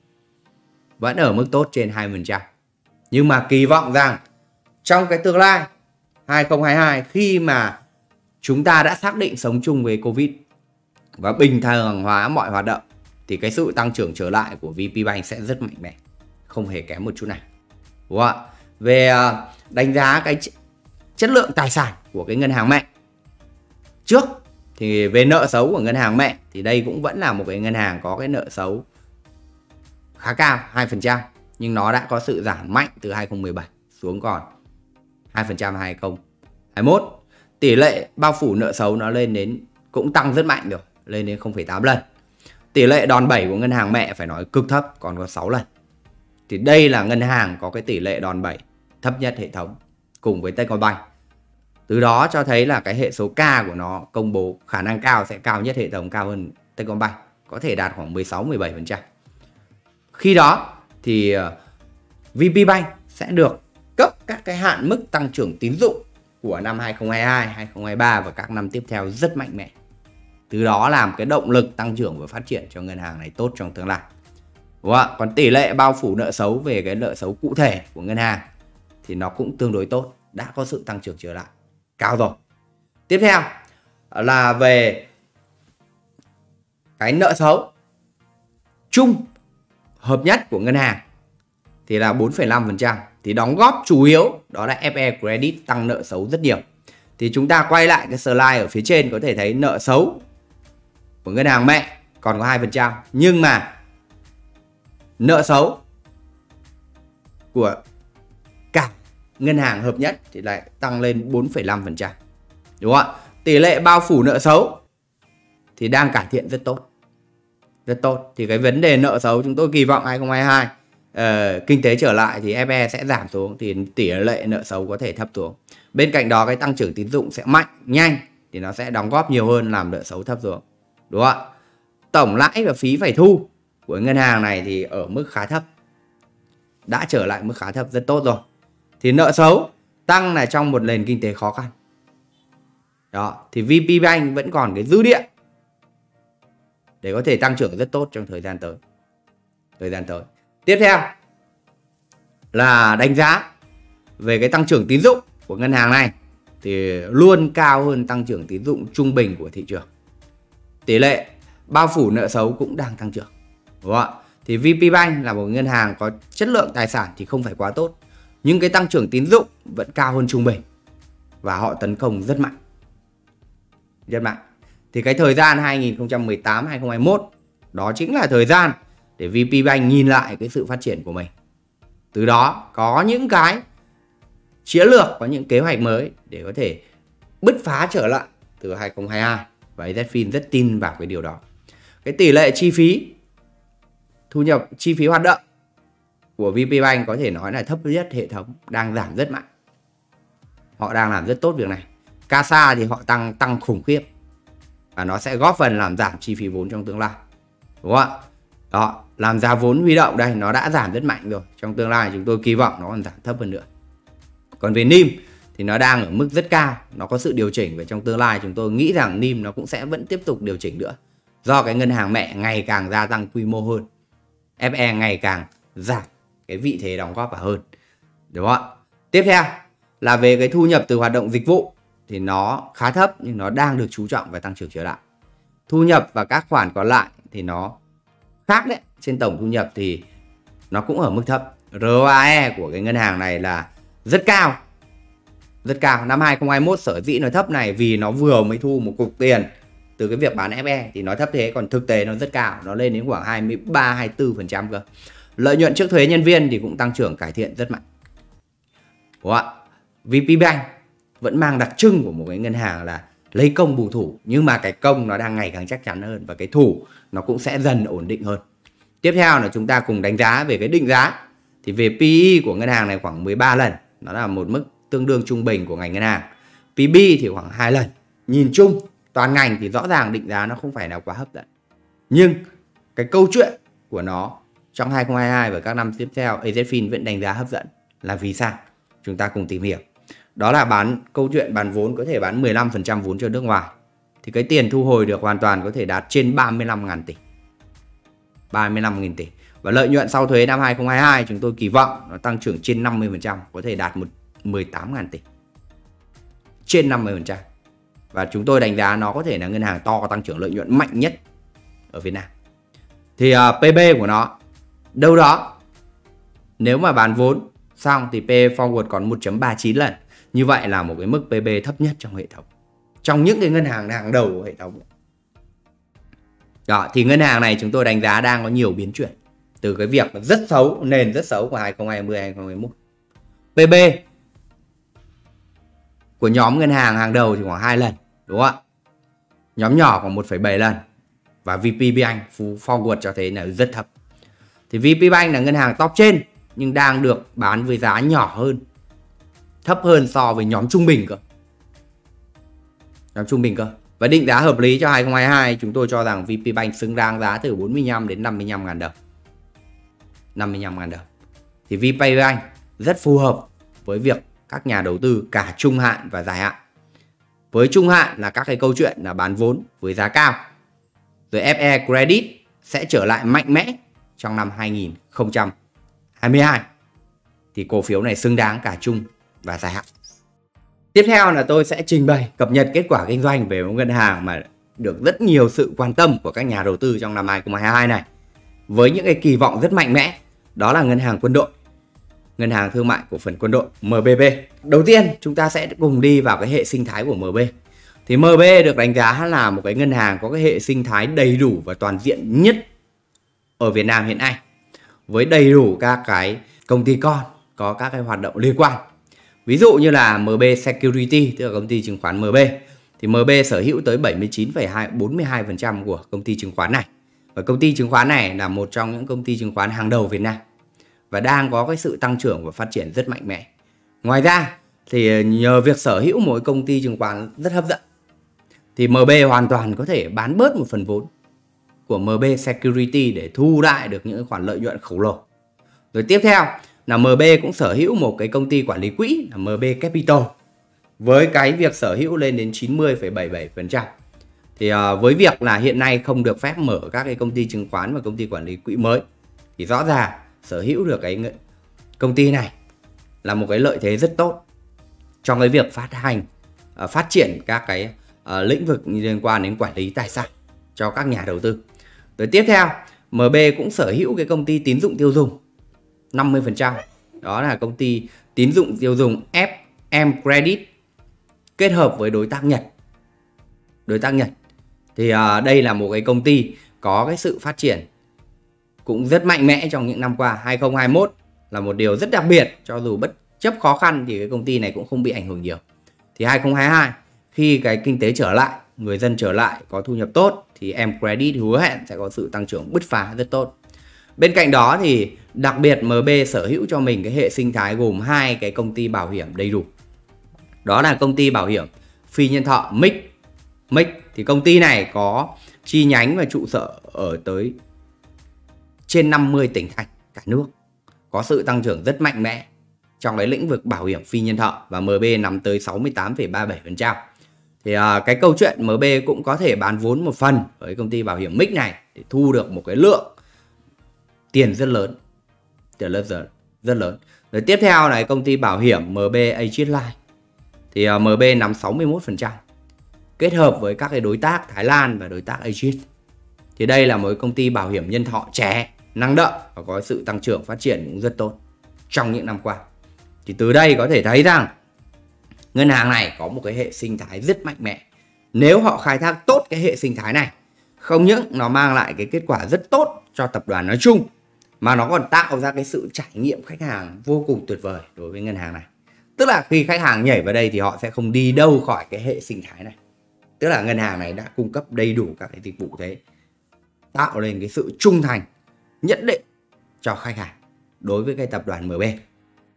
vẫn ở mức tốt trên hai mươi phần trăm. Nhưng mà kỳ vọng rằng trong cái tương lai hai nghìn không trăm hai mươi hai khi mà chúng ta đã xác định sống chung với Covid và bình thường hóa mọi hoạt động thì cái sự tăng trưởng trở lại của vê pê Bank sẽ rất mạnh mẽ, không hề kém một chút nào. Đúng không ạ? Về đánh giá cái chất lượng tài sản của cái ngân hàng mẹ trước thì về nợ xấu của ngân hàng mẹ thì đây cũng vẫn là một cái ngân hàng có cái nợ xấu khá cao, hai phần trăm, nhưng nó đã có sự giảm mạnh từ hai nghìn không trăm mười bảy xuống còn hai phần trăm hai nghìn không trăm hai mươi mốt. Tỷ lệ bao phủ nợ xấu nó lên đến cũng tăng rất mạnh rồi, lên đến không phẩy tám lần. Tỷ lệ đòn bẩy của ngân hàng mẹ phải nói cực thấp, còn có sáu lần. Thì đây là ngân hàng có cái tỷ lệ đòn bẩy thấp nhất hệ thống cùng với Techcombank. Từ đó cho thấy là cái hệ số K của nó công bố khả năng cao sẽ cao nhất hệ thống, cao hơn Techcombank, có thể đạt khoảng mười sáu mười bảy phần trăm. Khi đó thì vê pê Bank sẽ được cấp các cái hạn mức tăng trưởng tín dụng của năm hai nghìn không trăm hai mươi hai, hai nghìn không trăm hai mươi ba và các năm tiếp theo rất mạnh mẽ. Từ đó làm cái động lực tăng trưởng và phát triển cho ngân hàng này tốt trong tương lai. Đúng không ạ? Còn tỷ lệ bao phủ nợ xấu về cái nợ xấu cụ thể của ngân hàng thì nó cũng tương đối tốt, đã có sự tăng trưởng trở lại cao rồi. Tiếp theo là về cái nợ xấu chung hợp nhất của ngân hàng thì là bốn phẩy năm phần trăm, thì đóng góp chủ yếu đó là ép e Credit tăng nợ xấu rất nhiều. Thì chúng ta quay lại cái slide ở phía trên có thể thấy nợ xấu của ngân hàng mẹ còn có hai phần trăm, nhưng mà nợ xấu của cả ngân hàng hợp nhất thì lại tăng lên bốn phẩy năm phần trăm. Đúng không ạ? Tỷ lệ bao phủ nợ xấu thì đang cải thiện rất tốt. Rất tốt. Thì cái vấn đề nợ xấu chúng tôi kỳ vọng hai nghìn không trăm hai mươi hai uh, kinh tế trở lại thì ép e sẽ giảm xuống, thì tỷ lệ nợ xấu có thể thấp xuống. Bên cạnh đó cái tăng trưởng tín dụng sẽ mạnh, nhanh thì nó sẽ đóng góp nhiều hơn làm nợ xấu thấp xuống. Đúng không ạ? Tổng lãi và phí phải thu của ngân hàng này thì ở mức khá thấp. Đã trở lại mức khá thấp, rất tốt rồi. Thì nợ xấu tăng là trong một nền kinh tế khó khăn. Đó, thì vê pê Bank vẫn còn cái dư địa để có thể tăng trưởng rất tốt trong thời gian tới. Thời gian tới. Tiếp theo là đánh giá về cái tăng trưởng tín dụng của ngân hàng này thì luôn cao hơn tăng trưởng tín dụng trung bình của thị trường. Tỷ lệ bao phủ nợ xấu cũng đang tăng trưởng. Đúng không ạ? Thì vê pê Bank là một ngân hàng có chất lượng tài sản thì không phải quá tốt, nhưng cái tăng trưởng tín dụng vẫn cao hơn trung bình và họ tấn công rất mạnh. Rất mạnh. Thì cái thời gian hai nghìn không trăm mười tám hai nghìn không trăm hai mươi mốt đó chính là thời gian để vê pê Bank nhìn lại cái sự phát triển của mình. Từ đó có những cái chiến lược, có những kế hoạch mới để có thể bứt phá trở lại từ hai không hai hai, và a zét Fin rất tin vào cái điều đó. Cái tỷ lệ chi phí thu nhập, chi phí hoạt động của vê pê Bank có thể nói là thấp nhất hệ thống, đang giảm rất mạnh. Họ đang làm rất tốt việc này. ca ét a thì họ tăng tăng khủng khiếp, và nó sẽ góp phần làm giảm chi phí vốn trong tương lai, đúng không ạ? Đó, làm giá vốn huy động đây nó đã giảm rất mạnh rồi. Trong tương lai chúng tôi kỳ vọng nó còn giảm thấp hơn nữa. Còn về nim thì nó đang ở mức rất cao, nó có sự điều chỉnh, và trong tương lai chúng tôi nghĩ rằng nim nó cũng sẽ vẫn tiếp tục điều chỉnh nữa, do cái ngân hàng mẹ ngày càng gia tăng quy mô hơn, ép e ngày càng giảm cái vị thế đóng góp vào hơn, đúng không ạ? Tiếp theo là về cái thu nhập từ hoạt động dịch vụ thì nó khá thấp, nhưng nó đang được chú trọng và tăng trưởng trở lại. Thu nhập và các khoản còn lại thì nó khác đấy. Trên tổng thu nhập thì nó cũng ở mức thấp. rờ o e của cái ngân hàng này là rất cao, rất cao. Năm hai không hai mốt sở dĩ nó thấp này vì nó vừa mới thu một cục tiền từ cái việc bán ép e thì nó thấp thế, còn thực tế nó rất cao, nó lên đến khoảng hai mươi ba hai mươi tư phần trăm cơ. Lợi nhuận trước thuế nhân viên thì cũng tăng trưởng cải thiện rất mạnh. Đúng không ạ? vê pê Bank vẫn mang đặc trưng của một cái ngân hàng là lấy công bù thủ, nhưng mà cái công nó đang ngày càng chắc chắn hơn, và cái thủ nó cũng sẽ dần ổn định hơn. Tiếp theo là chúng ta cùng đánh giá về cái định giá. Thì về pê e của ngân hàng này khoảng mười ba lần, nó là một mức tương đương trung bình của ngành ngân hàng. pê bê thì khoảng hai lần. Nhìn chung toàn ngành thì rõ ràng định giá nó không phải là quá hấp dẫn, nhưng cái câu chuyện của nó trong hai không hai hai và các năm tiếp theo a zét Fin vẫn đánh giá hấp dẫn. Là vì sao? Chúng ta cùng tìm hiểu. Đó là bán câu chuyện bán vốn có thể bán mười lăm phần trăm vốn cho nước ngoài, thì cái tiền thu hồi được hoàn toàn có thể đạt trên ba mươi lăm nghìn tỷ. ba mươi lăm nghìn tỷ. Và lợi nhuận sau thuế năm hai không hai hai chúng tôi kỳ vọng nó tăng trưởng trên năm mươi phần trăm, có thể đạt một mười tám nghìn tỷ. Trên năm mươi phần trăm. Và chúng tôi đánh giá nó có thể là ngân hàng to tăng trưởng lợi nhuận mạnh nhất ở Việt Nam. Thì uh, pê bê của nó đâu đó, nếu mà bán vốn xong thì pê forward còn một chấm ba mươi chín lần. Như vậy là một cái mức pê bê thấp nhất trong hệ thống, trong những cái ngân hàng hàng đầu của hệ thống. Đó, thì ngân hàng này chúng tôi đánh giá đang có nhiều biến chuyển từ cái việc rất xấu, nền rất xấu của hai không hai không hai không hai mốt. pê bê của nhóm ngân hàng hàng đầu thì khoảng hai lần, đúng không ạ? Nhóm nhỏ khoảng một phẩy bảy lần, và vê pê Bank forward cho thấy là rất thấp. Thì vê pê Bank là ngân hàng top trên, nhưng đang được bán với giá nhỏ hơn, thấp hơn so với nhóm trung bình cơ. Nhóm trung bình cơ. Và định giá hợp lý cho hai không hai hai, chúng tôi cho rằng vê pê Bank xứng đáng giá từ bốn mươi lăm đến năm mươi lăm nghìn đồng. năm mươi lăm nghìn đồng. Thì vê pê Bank rất phù hợp với việc các nhà đầu tư cả trung hạn và dài hạn. Với trung hạn là các cái câu chuyện là bán vốn với giá cao, rồi ép e credit sẽ trở lại mạnh mẽ trong năm hai không hai hai, thì cổ phiếu này xứng đáng cả trung và dài hạn. Tiếp theo là tôi sẽ trình bày cập nhật kết quả kinh doanh về một ngân hàng mà được rất nhiều sự quan tâm của các nhà đầu tư trong năm hai không hai hai này, với những cái kỳ vọng rất mạnh mẽ. Đó là ngân hàng Quân đội, ngân hàng thương mại cổ phần Quân đội em bê bê. Đầu tiên chúng ta sẽ cùng đi vào cái hệ sinh thái của em bê. Thì em bê được đánh giá là một cái ngân hàng có cái hệ sinh thái đầy đủ và toàn diện nhất ở Việt Nam hiện nay, với đầy đủ các cái công ty con có các cái hoạt động liên quan. Ví dụ như là em bê Security, tức là công ty chứng khoán em bê, thì em bê sở hữu tới bảy mươi chín phẩy bốn mươi hai phần trăm của công ty chứng khoán này. Và công ty chứng khoán này là một trong những công ty chứng khoán hàng đầu Việt Nam và đang có cái sự tăng trưởng và phát triển rất mạnh mẽ. Ngoài ra thì nhờ việc sở hữu một công ty chứng khoán rất hấp dẫn, thì em bê hoàn toàn có thể bán bớt một phần vốn của em bê Security để thu lại được những khoản lợi nhuận khổng lồ. Rồi tiếp theo là em bê cũng sở hữu một cái công ty quản lý quỹ là em bê Capital, với cái việc sở hữu lên đến chín mươi phẩy bảy mươi bảy phần trăm. Thì uh, với việc là hiện nay không được phép mở các cái công ty chứng khoán và công ty quản lý quỹ mới, thì rõ ràng sở hữu được cái công ty này là một cái lợi thế rất tốt trong cái việc phát hành, uh, phát triển các cái uh, lĩnh vực liên quan đến quản lý tài sản cho các nhà đầu tư. Rồi tiếp theo, em bê cũng sở hữu cái công ty tín dụng tiêu dùng năm mươi phần trăm. Đó là công ty tín dụng tiêu dùng ép em Credit kết hợp với đối tác Nhật. Đối tác Nhật. Thì uh, đây là một cái công ty có cái sự phát triển cũng rất mạnh mẽ trong những năm qua. hai không hai mốt là một điều rất đặc biệt, cho dù bất chấp khó khăn thì cái công ty này cũng không bị ảnh hưởng nhiều. Thì hai không hai hai khi cái kinh tế trở lại, người dân trở lại có thu nhập tốt thì em Credit hứa hẹn sẽ có sự tăng trưởng bứt phá rất tốt. Bên cạnh đó thì đặc biệt em bê sở hữu cho mình cái hệ sinh thái gồm hai cái công ty bảo hiểm đầy đủ. Đó là công ty bảo hiểm phi nhân thọ em i xê. em i xê thì công ty này có chi nhánh và trụ sở ở tới trên năm mươi tỉnh thành cả nước. Có sự tăng trưởng rất mạnh mẽ trong cái lĩnh vực bảo hiểm phi nhân thọ và em bê nắm tới sáu mươi tám phẩy ba mươi bảy phần trăm. Thì uh, cái câu chuyện em bê cũng có thể bán vốn một phần với công ty bảo hiểm em i xê này để thu được một cái lượng tiền rất lớn. Tiền rất lớn, rất lớn. Rồi tiếp theo là công ty bảo hiểm em bê Aegis Life. Thì uh, em bê nắm sáu mươi mốt phần trăm. Kết hợp với các cái đối tác Thái Lan và đối tác Aegis. Thì đây là một công ty bảo hiểm nhân thọ trẻ, năng động và có sự tăng trưởng phát triển cũng rất tốt trong những năm qua. Thì từ đây có thể thấy rằng ngân hàng này có một cái hệ sinh thái rất mạnh mẽ. Nếu họ khai thác tốt cái hệ sinh thái này, không những nó mang lại cái kết quả rất tốt cho tập đoàn nói chung, mà nó còn tạo ra cái sự trải nghiệm khách hàng vô cùng tuyệt vời đối với ngân hàng này. Tức là khi khách hàng nhảy vào đây thì họ sẽ không đi đâu khỏi cái hệ sinh thái này. Tức là ngân hàng này đã cung cấp đầy đủ các cái dịch vụ thế, tạo lên cái sự trung thành nhất định cho khách hàng đối với cái tập đoàn em bê.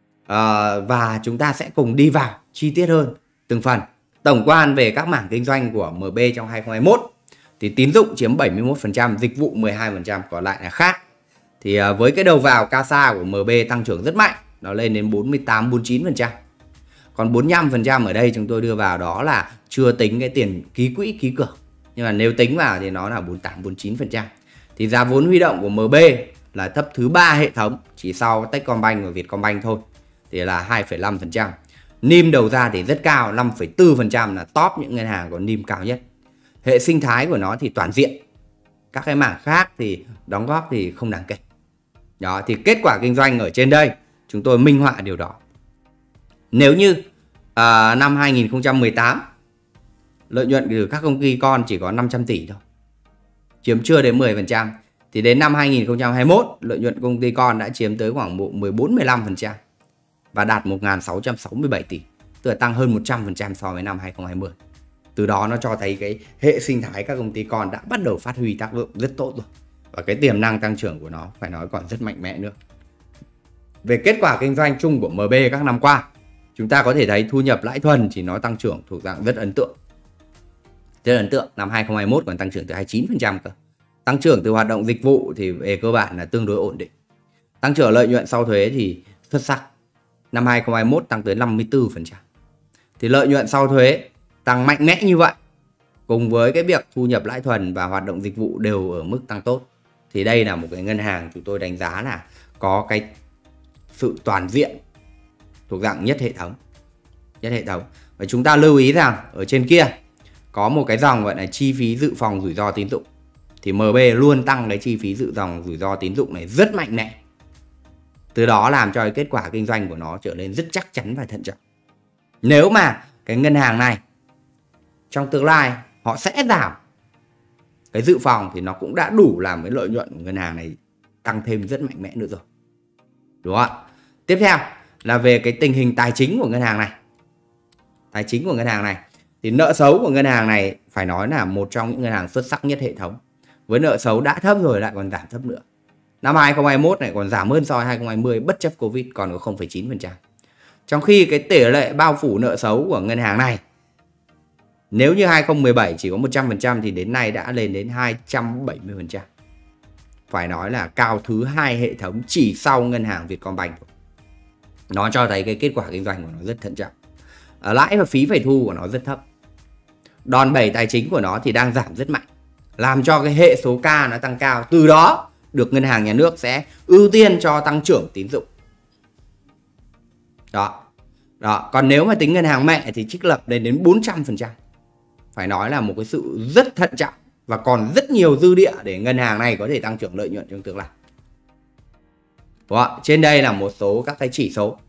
À, và chúng ta sẽ cùng đi vào chi tiết hơn từng phần. Tổng quan về các mảng kinh doanh của em bê trong hai không hai mốt thì tín dụng chiếm bảy mươi mốt phần trăm, dịch vụ mười hai phần trăm, còn lại là khác. Thì à, với cái đầu vào CASA của em bê tăng trưởng rất mạnh, nó lên đến bốn mươi tám, bốn mươi chín phần trăm. Còn bốn mươi lăm phần trăm ở đây chúng tôi đưa vào đó là chưa tính cái tiền ký quỹ ký cược. Nhưng mà nếu tính vào thì nó là bốn mươi tám, bốn mươi chín phần trăm. Thì giá vốn huy động của em bê là thấp thứ ba hệ thống, chỉ sau Techcombank và Vietcombank thôi, thì là hai phẩy năm phần trăm. en i em đầu ra thì rất cao, năm phẩy bốn phần trăm, là top những ngân hàng có en i em cao nhất. Hệ sinh thái của nó thì toàn diện. Các cái mảng khác thì đóng góp thì không đáng kể. Đó, thì kết quả kinh doanh ở trên đây chúng tôi minh họa điều đó. Nếu như à, năm hai không một tám lợi nhuận từ các công ty con chỉ có năm trăm tỷ thôi, chiếm chưa đến mười phần trăm, thì đến năm hai không hai mốt lợi nhuận công ty con đã chiếm tới khoảng mười bốn, mười lăm phần trăm và đạt một nghìn sáu trăm sáu mươi bảy tỷ, tức là tăng hơn một trăm phần trăm so với năm hai không hai không. Từ đó nó cho thấy cái hệ sinh thái các công ty con đã bắt đầu phát huy tác dụng rất tốt rồi, và cái tiềm năng tăng trưởng của nó phải nói còn rất mạnh mẽ nữa. Về kết quả kinh doanh chung của em bê các năm qua, chúng ta có thể thấy thu nhập lãi thuần thì nó tăng trưởng thuộc dạng rất ấn tượng. Rất ấn tượng, năm hai không hai mốt còn tăng trưởng từ hai mươi chín phần trăm cơ. Tăng trưởng từ hoạt động dịch vụ thì về cơ bản là tương đối ổn định. Tăng trưởng lợi nhuận sau thuế thì xuất sắc. Năm hai không hai mốt tăng tới năm mươi tư phần trăm. Thì lợi nhuận sau thuế tăng mạnh mẽ như vậy, cùng với cái việc thu nhập lãi thuần và hoạt động dịch vụ đều ở mức tăng tốt, thì đây là một cái ngân hàng chúng tôi đánh giá là có cái sự toàn diện thuộc dạng nhất hệ thống. Nhất hệ thống. Và chúng ta lưu ý rằng ở trên kia có một cái dòng gọi là chi phí dự phòng rủi ro tín dụng. Thì em bê luôn tăng cái chi phí dự phòng rủi ro tín dụng này rất mạnh mẽ. Từ đó làm cho cái kết quả kinh doanh của nó trở nên rất chắc chắn và thận trọng. Nếu mà cái ngân hàng này trong tương lai họ sẽ giảm cái dự phòng thì nó cũng đã đủ làm cái lợi nhuận của ngân hàng này tăng thêm rất mạnh mẽ nữa rồi. Đúng không ạ? Tiếp theo là về cái tình hình tài chính của ngân hàng này. Tài chính của ngân hàng này thì nợ xấu của ngân hàng này phải nói là một trong những ngân hàng xuất sắc nhất hệ thống. Với nợ xấu đã thấp rồi lại còn giảm thấp nữa. Năm hai không hai mốt này còn giảm hơn so với hai không hai không bất chấp Covid, còn có không phẩy chín phần trăm. Trong khi cái tỷ lệ bao phủ nợ xấu của ngân hàng này, nếu như hai không một bảy chỉ có một trăm phần trăm thì đến nay đã lên đến hai trăm bảy mươi phần trăm. Phải nói là cao thứ hai hệ thống chỉ sau ngân hàng Vietcombank. Nó cho thấy cái kết quả kinh doanh của nó rất thận trọng. À, lãi và phí phải thu của nó rất thấp. Đòn bẩy tài chính của nó thì đang giảm rất mạnh, làm cho cái hệ số K nó tăng cao. Từ đó được ngân hàng nhà nước sẽ ưu tiên cho tăng trưởng tín dụng. Đó. Đó. Còn nếu mà tính ngân hàng mẹ thì trích lập lên đến bốn trăm phần trăm. Phải nói là một cái sự rất thận trọng và còn rất nhiều dư địa để ngân hàng này có thể tăng trưởng lợi nhuận trong tương lai. Đó. Trên đây là một số các cái chỉ số.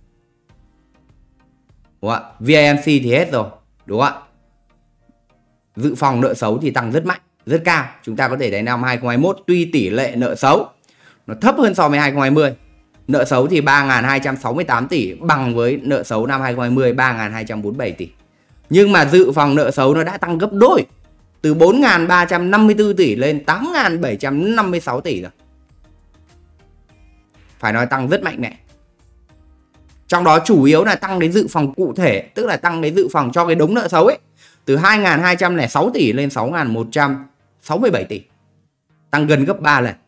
Đúng không? vê i em xê thì hết rồi. Đúng không ạ? Dự phòng nợ xấu thì tăng rất mạnh, rất cao. Chúng ta có thể thấy năm hai không hai mốt tuy tỷ lệ nợ xấu nó thấp hơn so với hai không hai không, Nợ xấu thì ba nghìn hai trăm sáu mươi tám tỷ, bằng với nợ xấu năm hai không hai không ba nghìn hai trăm bốn mươi bảy tỷ. Nhưng mà dự phòng nợ xấu nó đã tăng gấp đôi, từ bốn nghìn ba trăm năm mươi tư tỷ lên tám nghìn bảy trăm năm mươi sáu tỷ rồi. Phải nói tăng rất mạnh mẽ. Trong đó chủ yếu là tăng đến dự phòng cụ thể, tức là tăng đến dự phòng cho cái đống nợ xấu ấy, từ hai nghìn hai trăm lẻ sáu tỷ lên sáu nghìn một trăm sáu mươi bảy tỷ. Tăng gần gấp ba lần.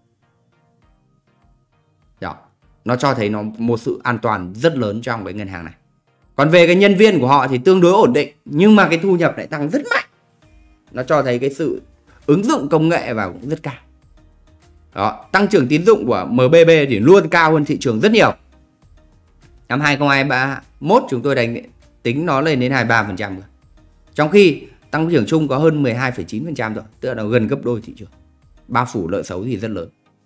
Đó. Nó cho thấy nó một sự an toàn rất lớn trong cái ngân hàng này. Còn về cái nhân viên của họ thì tương đối ổn định, nhưng mà cái thu nhập lại tăng rất mạnh. Nó cho thấy cái sự ứng dụng công nghệ vào cũng rất cao. Đó. Tăng trưởng tín dụng của em bê bê thì luôn cao hơn thị trường rất nhiều. Năm hai không hai mốt chúng tôi đánh tính nó lên đến hai mươi ba phần trăm rồi. Trong khi tăng trưởng chung có hơn mười hai phẩy chín phần trăm rồi, tức là nó gần gấp đôi thị trường. Bao phủ nợ xấu thì rất lớn.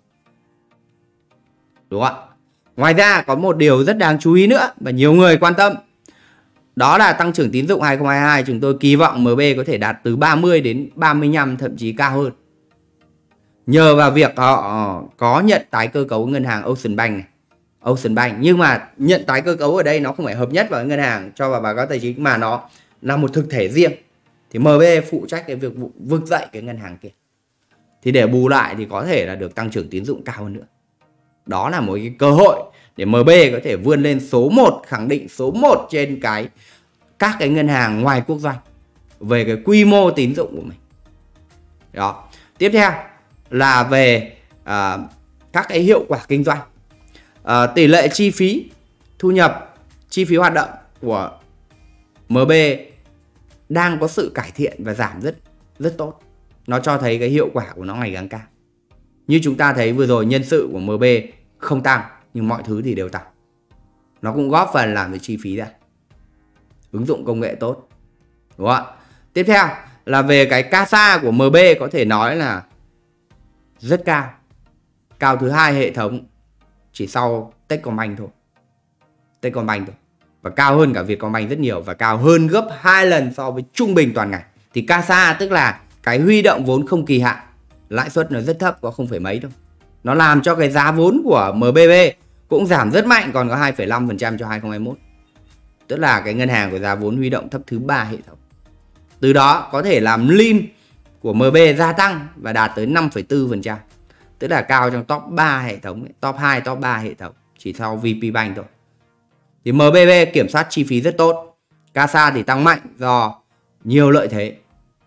Đúng không ạ? Ngoài ra có một điều rất đáng chú ý nữa và nhiều người quan tâm. Đó là tăng trưởng tín dụng hai không hai hai chúng tôi kỳ vọng em bê có thể đạt từ ba mươi đến ba mươi lăm, thậm chí cao hơn. Nhờ vào việc họ có nhận tái cơ cấu ngân hàng Ocean Bank này. Ocean Bank, nhưng mà nhận tái cơ cấu ở đây nó không phải hợp nhất vào ngân hàng cho vào báo cáo tài chính, mà nó là một thực thể riêng. Thì em bê phụ trách cái việc vực dậy cái ngân hàng kia. Thì để bù lại thì có thể là được tăng trưởng tín dụng cao hơn nữa. Đó là một cái cơ hội để em bê có thể vươn lên số một, khẳng định số một trên cái các cái ngân hàng ngoài quốc doanh về cái quy mô tín dụng của mình. Đó. Tiếp theo là về uh, các cái hiệu quả kinh doanh. Uh, tỷ lệ chi phí thu nhập, chi phí hoạt động của em bê đang có sự cải thiện và giảm rất rất tốt. Nó cho thấy cái hiệu quả của nó ngày càng cao. Như chúng ta thấy vừa rồi, nhân sự của em bê không tăng nhưng mọi thứ thì đều tăng. Nó cũng góp phần làm cho chi phí ra. Ứng dụng công nghệ tốt. Đúng không ạ? Tiếp theo là về cái ca ét a của em bê có thể nói là rất cao. Cao thứ hai hệ thống, chỉ sau Techcombank thôi. Techcombank thôi. Và cao hơn cả Vietcombank rất nhiều, và cao hơn gấp hai lần so với trung bình toàn ngành. Thì ca ét a tức là cái huy động vốn không kỳ hạn, lãi suất nó rất thấp, có không phẩy mấy thôi. Nó làm cho cái giá vốn của em bê bê cũng giảm rất mạnh, còn có hai phẩy năm phần trăm cho hai không hai mốt. Tức là cái ngân hàng có giá vốn huy động thấp thứ ba hệ thống. Từ đó có thể làm lean của em bê gia tăng và đạt tới năm phẩy bốn phần trăm. Tức là cao trong top ba hệ thống, top hai, top ba hệ thống, chỉ sau vê pê Bank thôi. Thì em bê bê kiểm soát chi phí rất tốt. ca ét a thì tăng mạnh do nhiều lợi thế.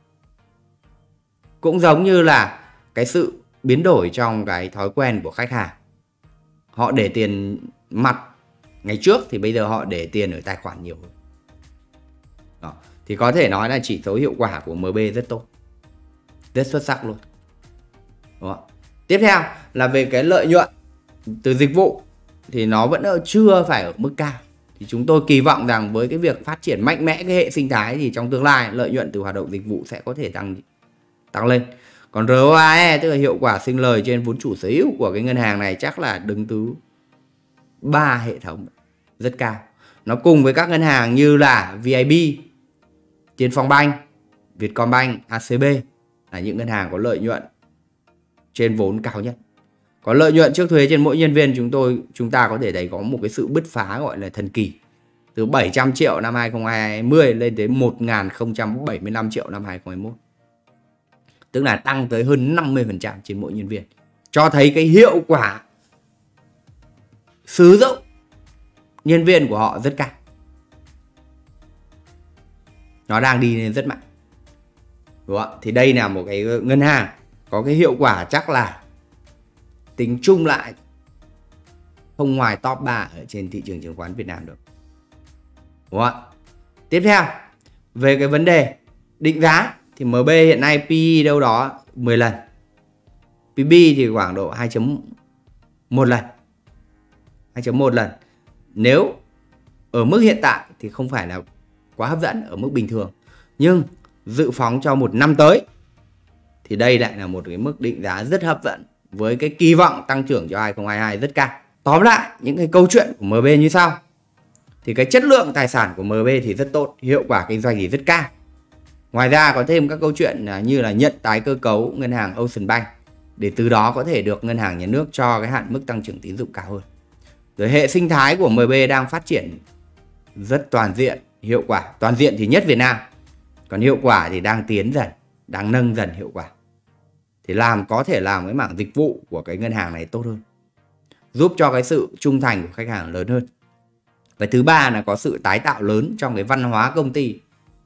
Cũng giống như là cái sự biến đổi trong cái thói quen của khách hàng. Họ để tiền mặt ngày trước thì bây giờ họ để tiền ở tài khoản nhiều hơn. Đó. Thì có thể nói là chỉ số hiệu quả của em bê rất tốt, rất xuất sắc luôn. Đó. Tiếp theo là về cái lợi nhuận từ dịch vụ thì nó vẫn chưa phải ở mức cao. Thì chúng tôi kỳ vọng rằng với cái việc phát triển mạnh mẽ cái hệ sinh thái thì trong tương lai lợi nhuận từ hoạt động dịch vụ sẽ có thể tăng tăng lên. Còn rờ o a e tức là hiệu quả sinh lời trên vốn chủ sở hữu của cái ngân hàng này chắc là đứng thứ ba hệ thống, rất cao. Nó cùng với các ngân hàng như là vê i bê, Tiên Phong Bank, Vietcombank, a xê bê là những ngân hàng có lợi nhuận trên vốn cao nhất. Có lợi nhuận trước thuế trên mỗi nhân viên chúng tôi chúng ta có thể thấy có một cái sự bứt phá gọi là thần kỳ. Từ bảy trăm triệu năm hai không hai không lên đến một nghìn không trăm bảy mươi lăm triệu năm hai không hai mốt. Tức là tăng tới hơn năm mươi phần trăm trên mỗi nhân viên. Cho thấy cái hiệu quả sử dụng nhân viên của họ rất cao. Nó đang đi lên rất mạnh. Đúng không? Thì đây là một cái ngân hàng có cái hiệu quả chắc là tính chung lại không ngoài top ba ở trên thị trường chứng khoán Việt Nam được. Đúng không? Tiếp theo về cái vấn đề định giá thì em bê hiện nay pê e đâu đó mười lần, pê bê thì khoảng độ hai chấm một lần, hai chấm một lần. Nếu ở mức hiện tại thì không phải là quá hấp dẫn, ở mức bình thường, nhưng dự phóng cho một năm tới thì đây lại là một cái mức định giá rất hấp dẫn với cái kỳ vọng tăng trưởng cho hai không hai hai rất cao. Tóm lại những cái câu chuyện của em bê như sau. Thì cái chất lượng tài sản của em bê thì rất tốt, hiệu quả kinh doanh thì rất cao. Ngoài ra có thêm các câu chuyện như là nhận tái cơ cấu ngân hàng Ocean Bank để từ đó có thể được ngân hàng nhà nước cho cái hạn mức tăng trưởng tín dụng cao hơn. Rồi hệ sinh thái của em bê đang phát triển rất toàn diện, hiệu quả. Toàn diện thì nhất Việt Nam, còn hiệu quả thì đang tiến dần, đang nâng dần hiệu quả. Thì làm có thể làm cái mảng dịch vụ của cái ngân hàng này tốt hơn, giúp cho cái sự trung thành của khách hàng lớn hơn. Và thứ ba là có sự tái tạo lớn trong cái văn hóa công ty.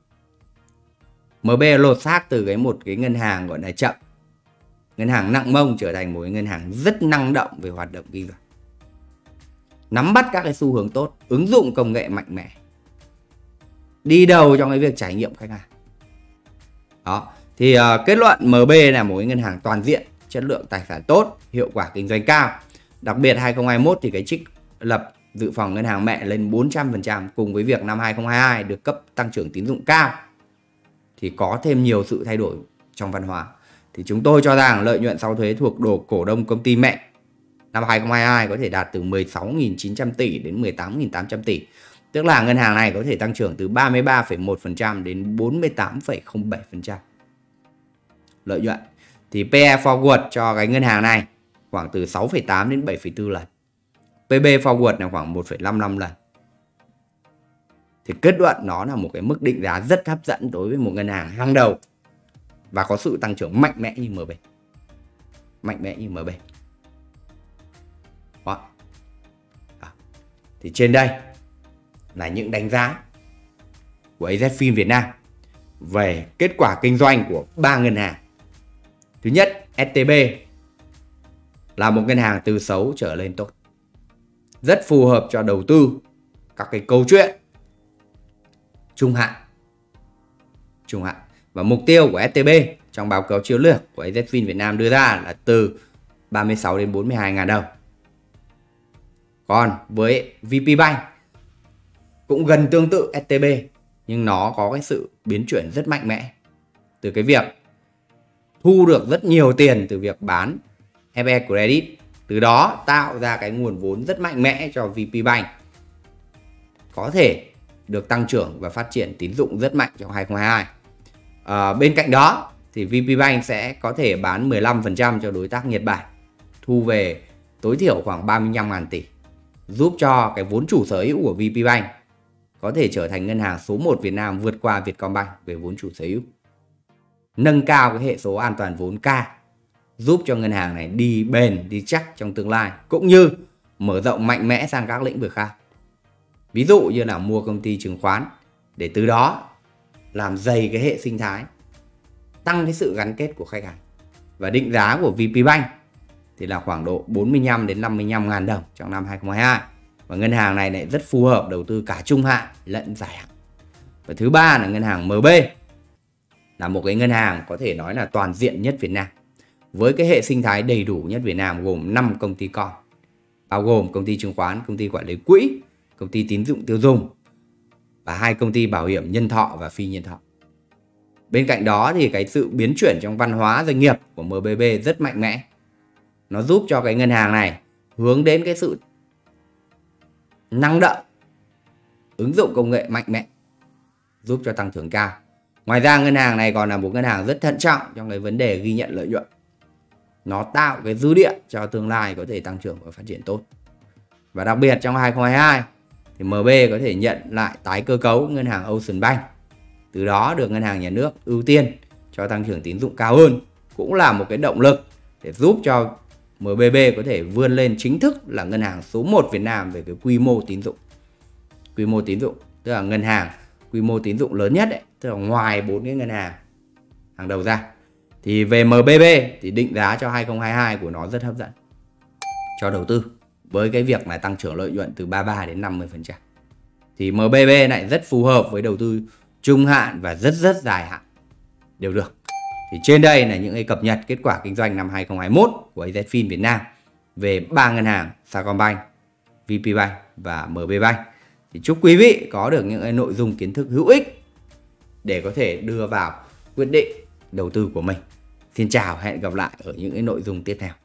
em bê lột xác từ cái một cái ngân hàng gọi là chậm, ngân hàng nặng mông, trở thành một cái ngân hàng rất năng động về hoạt động kinh doanh, nắm bắt các cái xu hướng tốt, ứng dụng công nghệ mạnh mẽ, đi đầu trong cái việc trải nghiệm khách hàng. Đó, thì uh, kết luận em bê là một cái ngân hàng toàn diện, chất lượng tài sản tốt, hiệu quả kinh doanh cao. Đặc biệt hai không hai mốt thì cái trích lập dự phòng ngân hàng mẹ lên bốn trăm phần trăm, cùng với việc năm hai không hai hai được cấp tăng trưởng tín dụng cao thì có thêm nhiều sự thay đổi trong văn hóa. Thì chúng tôi cho rằng lợi nhuận sau thuế thuộc đồ cổ đông công ty mẹ năm hai không hai hai có thể đạt từ mười sáu nghìn chín trăm tỷ đến mười tám nghìn tám trăm tỷ. Tức là ngân hàng này có thể tăng trưởng từ ba mươi ba phẩy một phần trăm đến bốn mươi tám phẩy không bảy phần trăm lợi nhuận. Thì pê e forward cho cái ngân hàng này khoảng từ sáu phẩy tám đến bảy phẩy bốn lần. pê bê forward là khoảng một phẩy năm mươi lăm lần. Thì kết luận nó là một cái mức định giá rất hấp dẫn đối với một ngân hàng hàng đầu và có sự tăng trưởng mạnh mẽ như em bê. Mạnh mẽ như em bê. Đó. Đó. Thì trên đây là những đánh giá của a dét Fin Việt Nam về kết quả kinh doanh của ba ngân hàng. Thứ nhất, ét tê bê là một ngân hàng từ xấu trở lên tốt, rất phù hợp cho đầu tư các cái câu chuyện trung hạn. Trung hạn. Và mục tiêu của ét tê bê trong báo cáo chiến lược của a dét Fin Việt Nam đưa ra là từ ba mươi sáu đến bốn mươi hai ngàn đồng. Còn với vê pê Bank cũng gần tương tự ét tê bê, nhưng nó có cái sự biến chuyển rất mạnh mẽ từ cái việc thu được rất nhiều tiền từ việc bán ép e Credit, từ đó tạo ra cái nguồn vốn rất mạnh mẽ cho vê pê Bank, có thể được tăng trưởng và phát triển tín dụng rất mạnh trong hai không hai hai. À, bên cạnh đó thì vê pê Bank sẽ có thể bán mười lăm phần trăm cho đối tác Nhật Bản, thu về tối thiểu khoảng ba mươi lăm nghìn tỷ, giúp cho cái vốn chủ sở hữu của vê pê Bank có thể trở thành ngân hàng số một Việt Nam, vượt qua Vietcombank về vốn chủ sở hữu, nâng cao cái hệ số an toàn vốn K, giúp cho ngân hàng này đi bền, đi chắc trong tương lai, cũng như mở rộng mạnh mẽ sang các lĩnh vực khác. Ví dụ như là mua công ty chứng khoán để từ đó làm dày cái hệ sinh thái, tăng cái sự gắn kết của khách hàng. Và định giá của vê pê Bank thì là khoảng độ bốn mươi lăm đến năm mươi lăm ngàn đồng trong năm hai không hai hai. Và ngân hàng này lại rất phù hợp đầu tư cả trung hạn lẫn dài hạn. Và thứ ba là ngân hàng em bê, là một cái ngân hàng có thể nói là toàn diện nhất Việt Nam, với cái hệ sinh thái đầy đủ nhất Việt Nam, gồm năm công ty con, bao gồm công ty chứng khoán, công ty quản lý quỹ, công ty tín dụng tiêu dùng và hai công ty bảo hiểm nhân thọ và phi nhân thọ. Bên cạnh đó thì cái sự biến chuyển trong văn hóa doanh nghiệp của em bê bê rất mạnh mẽ. Nó giúp cho cái ngân hàng này hướng đến cái sự năng động, ứng dụng công nghệ mạnh mẽ, giúp cho tăng trưởng cao. Ngoài ra ngân hàng này còn là một ngân hàng rất thận trọng trong cái vấn đề ghi nhận lợi nhuận. Nó tạo cái dư địa cho tương lai có thể tăng trưởng và phát triển tốt. Và đặc biệt trong hai không hai hai thì em bê có thể nhận lại tái cơ cấu ngân hàng Ocean Bank, từ đó được ngân hàng nhà nước ưu tiên cho tăng trưởng tín dụng cao hơn, cũng là một cái động lực để giúp cho em bê bê có thể vươn lên chính thức là ngân hàng số một Việt Nam về cái quy mô tín dụng. Quy mô tín dụng tức là ngân hàng quy mô tín dụng lớn nhất ấy, tức là ngoài bốn cái ngân hàng hàng đầu ra. Thì về em bê bê thì định giá cho hai không hai hai của nó rất hấp dẫn cho đầu tư, với cái việc là tăng trưởng lợi nhuận từ ba mươi ba đến năm mươi phần trăm. Thì em bê bê lại rất phù hợp với đầu tư trung hạn và rất rất dài hạn đều được. Thì trên đây là những cái cập nhật kết quả kinh doanh năm hai không hai mốt của a dét Fin Việt Nam về ba ngân hàng Sacombank, vê pê Bank và em bê Bank. Thì chúc quý vị có được những cái nội dung kiến thức hữu ích để có thể đưa vào quyết định đầu tư của mình. Xin chào, hẹn gặp lại ở những cái nội dung tiếp theo.